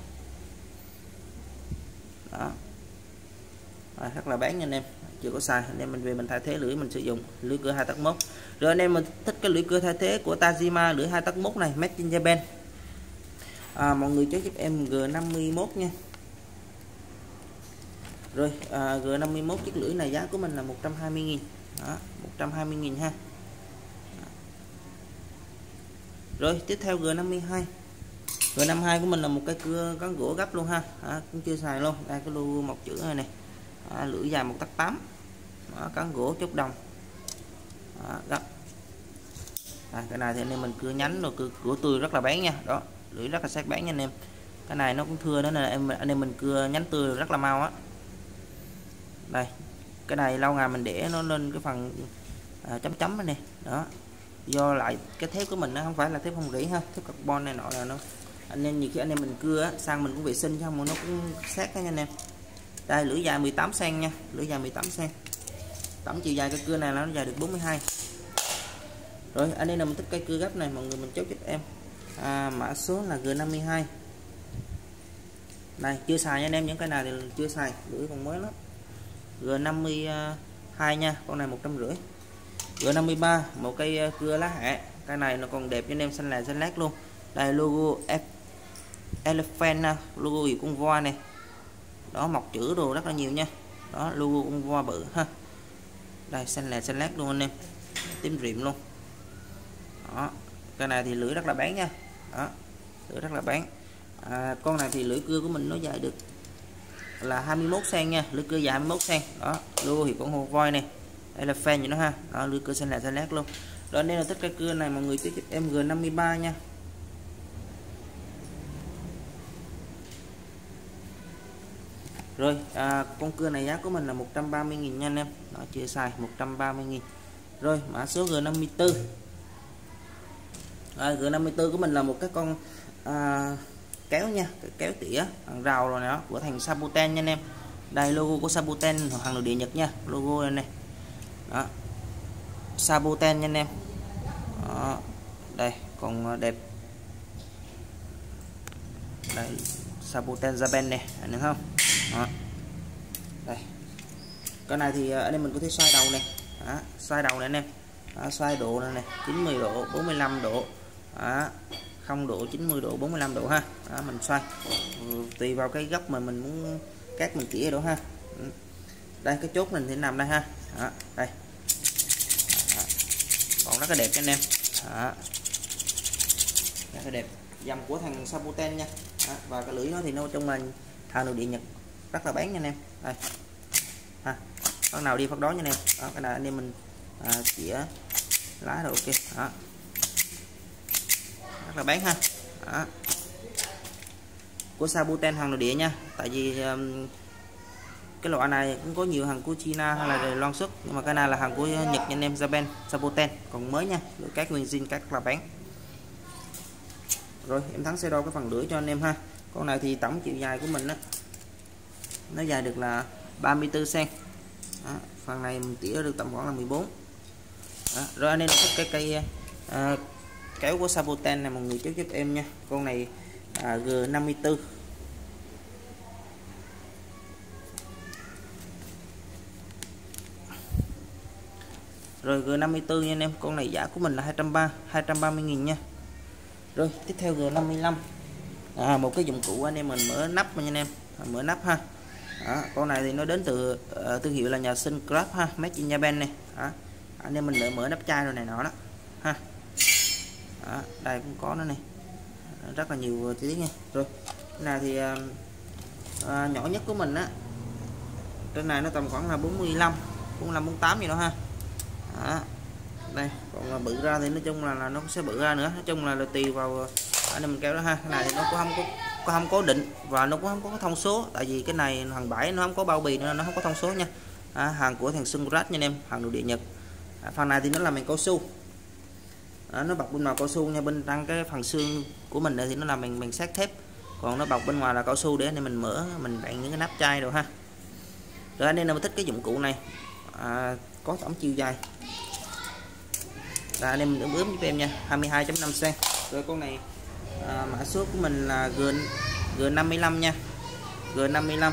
Đó à, rất là bán nha anh em, chưa có xài, anh em mình về mình thay thế lưỡi mình sử dụng lưỡi cưa hai tấc mốt. Rồi anh em mình thích cái lưỡi cưa thay thế của Tajima lưỡi hai tấc mốt này Made in Japan, à, mọi người chốt giúp em G năm mươi mốt nha. Rồi à, G năm mươi mốt chiếc lưỡi này giá của mình là một trăm hai mươi nghìn. Đó, một trăm hai mươi nghìn ha. Rồi tiếp theo G năm mươi hai. G năm mươi hai của mình là một cái cưa cán gỗ gấp luôn ha. À, cũng chưa xài luôn. Đây cái logo một chữ này này. À, lưỡi dài một tấc tám. Đó, cán gỗ chốt đồng. Đó, gấp. À, cái này thì anh em mình cưa nhánh rồi cưa của tươi rất là bén nha. Đó, lưỡi rất là sắc bén nha anh em. Cái này nó cũng thưa đó, là em anh em mình cưa nhánh tươi rất là mau á. Đây, cái này lâu ngày mình để nó lên cái phần à, chấm chấm này nè. Đó, do lại cái thép của mình nó không phải là thép không rỉ ha, thép carbon này nọ là nó anh em nhiều khi anh em mình cưa á, sang mình cũng vệ sinh chứ không nó cũng sát nha anh em. Đây lưỡi dài mười tám xăng-ti-mét nha, lưỡi dài mười tám xăng-ti-mét, tổng chiều dài cái cưa này nó dài được bốn mươi hai. Rồi anh em nào mình thích cây cưa gấp này, mọi người mình chốt giúp em à, mã số là G năm mươi hai. Này chưa xài nha anh em, những cái này thì chưa xài, lưỡi còn mới lắm. G năm mươi hai nha, con này một trăm rưỡi. G năm mươi ba một cây cưa lá hẹ, cái này nó còn đẹp cho anh em, xanh là xanh lát luôn. Đây logo F Elephant, logo gì con voi này. Đó mọc chữ đồ rất là nhiều nha. Đó logo con voi bự ha. Đây xanh là xanh lát luôn anh em, tím rịm luôn. Đó cái này thì lưỡi rất là bén nha. Đó lưỡi rất là bén. À, con này thì lưỡi cưa của mình nó dài được là hai mươi mốt xăng nha, lưỡi cưa dài hai mươi mốt xăng đó. Logo thì con hồ voi này, đây là fan của nó ha, đó, lưỡi cưa xanh lẹ xanh lét luôn. Đó nên là tất cả cưa này mọi người tiếp em G năm mươi ba nha. Rồi à, con cưa này giá của mình là một trăm ba mươi nghìn nha anh em, nó chưa xài một trăm ba mươi nghìn. Rồi mã số G năm mươi tư. À, G năm mươi tư của mình là một cái con à, kéo nha, cái kéo tỉa hàng rào rồi đó của thằng Sabuten nha anh em. Đây logo của Sabuten hàng nội địa Nhật nha, logo này, này. Đó. Sabuten nha anh em. Đó. Đây còn đẹp. Đây Sabuten Japan này, anh thấy không? Đó. Đây. Cái này thì anh em mình có thể xoay đầu này. Đó, xoay đầu này anh em. Đó, xoay độ này, này, chín mươi độ, bốn mươi lăm độ. Đó, không độ, chín mươi độ, bốn mươi lăm độ ha. Đó, mình xoay. Ừ, tùy vào cái góc mà mình muốn cắt mình tỉa độ ha. Đây cái chốt mình thì nằm đây ha. Đó, đây. Đó. Còn rất là đẹp cho anh em. Đó. Rất là đẹp. Dòng của thằng Sabuten nha. Đó, và cái lưỡi nó thì nó trong là hàng nội địa Nhật, rất là bén nha anh em. Đây. Ha. Phát nào đi phát đó nha anh em. Đó, cái này anh em mình à, tỉa lá rồi ok. Đó. Rất là bén ha. Đó. Của Sabuten hàng nội địa nha, tại vì um, cái loại này cũng có nhiều hàng của China hay là Đài Loan xuất, nhưng mà cái này là hàng của Nhật nha anh em, Japan Sabuten còn mới nha, lưỡi cát nguyên zin cát là bén. Rồi em Thắng sẽ đo cái phần lưỡi cho anh em ha. Con này thì tổng chiều dài của mình á, nó dài được là ba mươi tư xăng. Phần này mình tỉa được tầm khoảng là mười bốn. Đó. Rồi anh em thích cái cây à, kéo của Sabuten này mọi người chốt giúp em nha. Con này à, G năm mươi tư. Rồi G năm mươi tư nha anh em, con này giá của mình là hai trăm ba mươi, hai trăm ba mươi nghìn nha. Rồi tiếp theo G năm mươi lăm. À, một cái dụng cụ anh em mình mở nắp nha anh em, mở nắp ha. Đó, con này thì nó đến từ uh, thương hiệu là nhà Suncraft ha, made in Japan này. Đó. Anh em mình đợi mở nắp chai rồi này nọ đó ha. Đó, đây cũng có nó này, rất là nhiều chi tiết nha. Rồi cái này thì uh, uh, nhỏ nhất của mình á, trên này nó tầm khoảng là bốn mươi lăm, bốn mươi lăm, bốn mươi tám gì đó ha. Đó. Đây còn là bự ra thì nói chung là, là nó sẽ bự ra nữa, nói chung là, là tùy vào anh em mình kéo đó ha. Cái này thì nó cũng không có, có không cố định và nó cũng không có thông số, tại vì cái này hàng bãi nó không có bao bì nên nó không có thông số nha. À, hàng của thằng Suncraft nha anh em, hàng nội địa Nhật. À, phần này thì nó là màng cao su. À, nó bọc bên ngoài cao su nha, bên trong cái phần xương của mình này thì nó là màng màng sắt thép, còn nó bọc bên ngoài là cao su để anh em mình mở mình đạn những cái nắp chai rồi ha. Rồi anh em nào thích cái dụng cụ này à, có tổng chiều dài là anh em ướm ướm giúp em nha, hai mươi hai chấm năm xăng. Rồi con này à, mã số của mình là G G năm mươi lăm nha, G năm mươi lăm.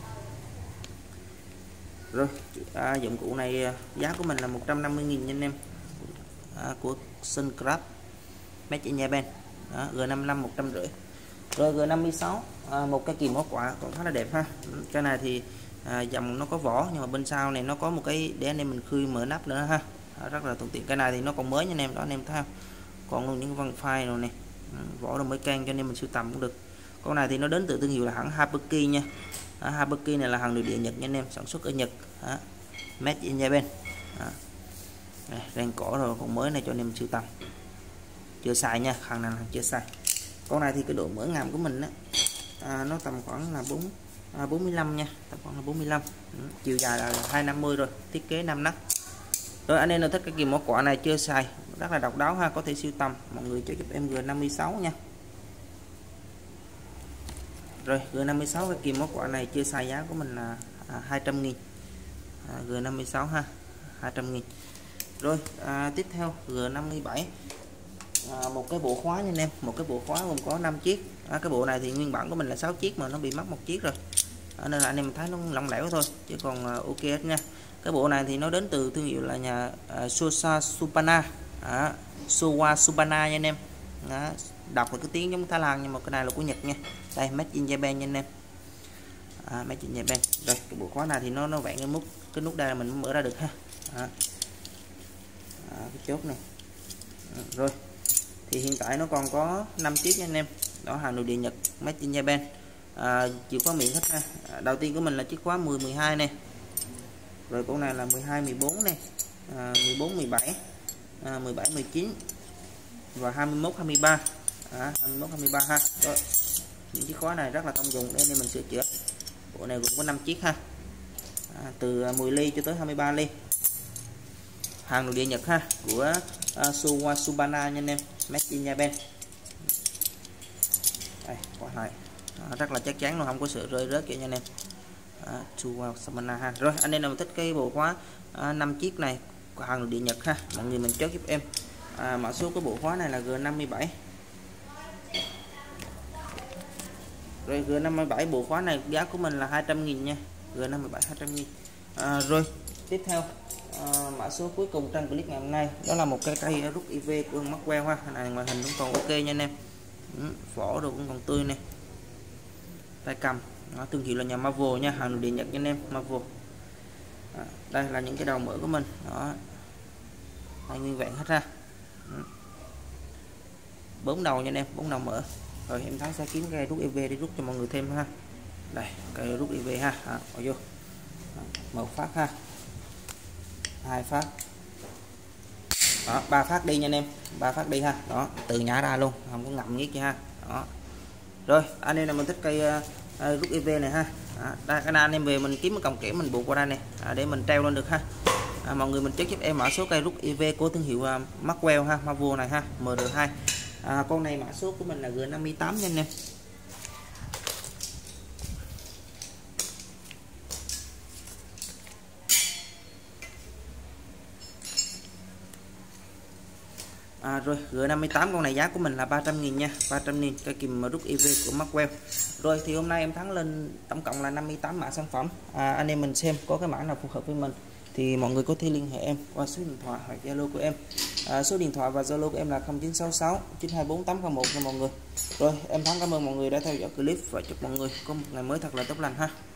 Rồi à, dụng cụ này giá của mình là một trăm năm mươi nghìn nha anh em, à, của Suncraft made in Japan. Đó, G năm mươi lăm một trăm rưỡi. Rồi G năm mươi sáu à, một cái kìm móc quả còn khá là đẹp ha. Cái này thì à, dòng nó có vỏ nhưng mà bên sau này nó có một cái để anh em mình khơi mở nắp nữa ha. À, rất là thuận tiện. Cái này thì nó còn mới nha anh em, đó anh em thấy không, còn luôn những văn file rồi này, vỏ rồi mới can cho anh em mình sưu tầm cũng được. Con này thì nó đến từ thương hiệu là hãng Habuki nha. À, Habuki này là hàng nội địa Nhật nha anh em, sản xuất ở Nhật. À, made in Japan. À. Đây, đang cỏ rồi còn mới này cho anh em sưu tầm, chưa xài nha, hàng này là chưa xài. Con này thì cái độ mở ngàm của mình á, à, nó tầm khoảng là bốn à, bốn mươi lăm nha, tầm khoảng là bốn mươi lăm. Ừ, chiều dài là hai trăm năm mươi rồi, thiết kế năm nấc. Rồi anh em nào thích cái kìm móc quả này chưa xài, rất là độc đáo ha, có thể sưu tầm, mọi người cho giúp em G năm mươi sáu nha. Rồi G năm mươi sáu cái kìm móc quả này chưa xài, giá của mình là à, hai trăm nghìn. À, G năm mươi sáu ha, hai trăm nghìn. Rồi à, tiếp theo G năm mươi bảy. À, một cái bộ khóa nha anh em, một cái bộ khóa gồm có năm chiếc. À, cái bộ này thì nguyên bản của mình là sáu chiếc mà nó bị mất một chiếc rồi, à, nên là anh em thấy nó lỏng lẻo thôi chứ còn à, ok hết nha. Cái bộ này thì nó đến từ thương hiệu là nhà à, Sosa Supana, à, Sowa Supana nha anh em. Đó, đọc là cái tiếng giống Thái Lan nhưng mà cái này là của Nhật nha. Đây made in Japan nha anh em, à, made in Japan. Rồi cái bộ khóa này thì nó nó vẹn cái nút, cái nút đây là mình mở ra được ha. À, à, cái chốt này. À, rồi thì hiện tại nó còn có năm chiếc nha anh em. đó, hàng nội địa Nhật, made in Japan. À, chìa khóa miệng hết ha. À, đầu tiên của mình là chiếc khóa mười, mười hai này, rồi con này là mười hai, mười bốn này, à, mười bốn, mười bảy, à, mười bảy, mười chín và hai mươi mốt, hai mươi ba, à, hai mươi mốt, hai mươi ba ha. Rồi, những chiếc khóa này rất là thông dụng để nên mình sửa chữa. Bộ này gồm có năm chiếc ha, à, từ mười ly cho tới hai mươi ba ly, hàng nội địa Nhật ha, của uh, Suwa Subana nha anh em, made in Japan. Đây, khóa này à, rất là chắc chắn luôn, không có sự rơi rớt kìa nha anh em. À, Suwa Subana ha. Rồi anh em nào thích cái bộ khóa à, năm chiếc này của hàng nội địa Nhật ha, mọi người mình chốt giúp em. À, mã số của bộ khóa này là G năm mươi bảy. Rồi G năm mươi bảy bộ khóa này giá của mình là hai trăm nghìn nha. G năm mươi bảy hai trăm nghìn. À, rồi tiếp theo à, mã số cuối cùng trong clip ngày hôm nay đó là một cái cây rút i vê của Maxwell ha. Này ngoại hình cũng còn ok nha anh em. Ừ, vỏ đồ cũng còn tươi này. Tay cầm nó thương hiệu là nhà Marvel nha, hàng nội địa Nhật nha anh em, Marvel. À, đây là những cái đầu mở của mình đó, đây nguyên vẹn hết ra. Bốn đầu nha anh em, bốn đầu mở. Rồi em Thắng sẽ kiếm cây rút i vê để rút cho mọi người thêm ha. Đây cây rút i vê ha, à, bỏ vô một phát ha, hai phát đó, ba phát đi nha anh em, ba phát đi ha, đó từ nhả ra luôn, không có ngậm nghiết gì ha. Đó rồi anh em là mình thích cây uh, rút i vê này ha. Đó, đây cái này anh em về mình kiếm cái còng kẽm mình buộc qua đây này, à, để mình treo lên được ha. À, mọi người mình check giúp em mã số cây rút i vê của thương hiệu uh, Maxwell ha, Marvel này ha, M D hai. À, con này mã số của mình là G năm mươi tám nha anh em. À, rồi G năm mươi tám con này giá của mình là ba trăm nghìn nha, ba trăm nghìn cây kìm rút i vê của Maxwell. Rồi thì hôm nay em Thắng lên tổng cộng là năm mươi tám mã sản phẩm. À, anh em mình xem có cái mã nào phù hợp với mình thì mọi người có thể liên hệ em qua số điện thoại hoặc Zalo của em. À, số điện thoại và Zalo của em là không chín sáu sáu chín hai bốn tám không một nha mọi người. Rồi em Thắng cảm ơn mọi người đã theo dõi clip và chúc mọi người có một ngày mới thật là tốt lành ha.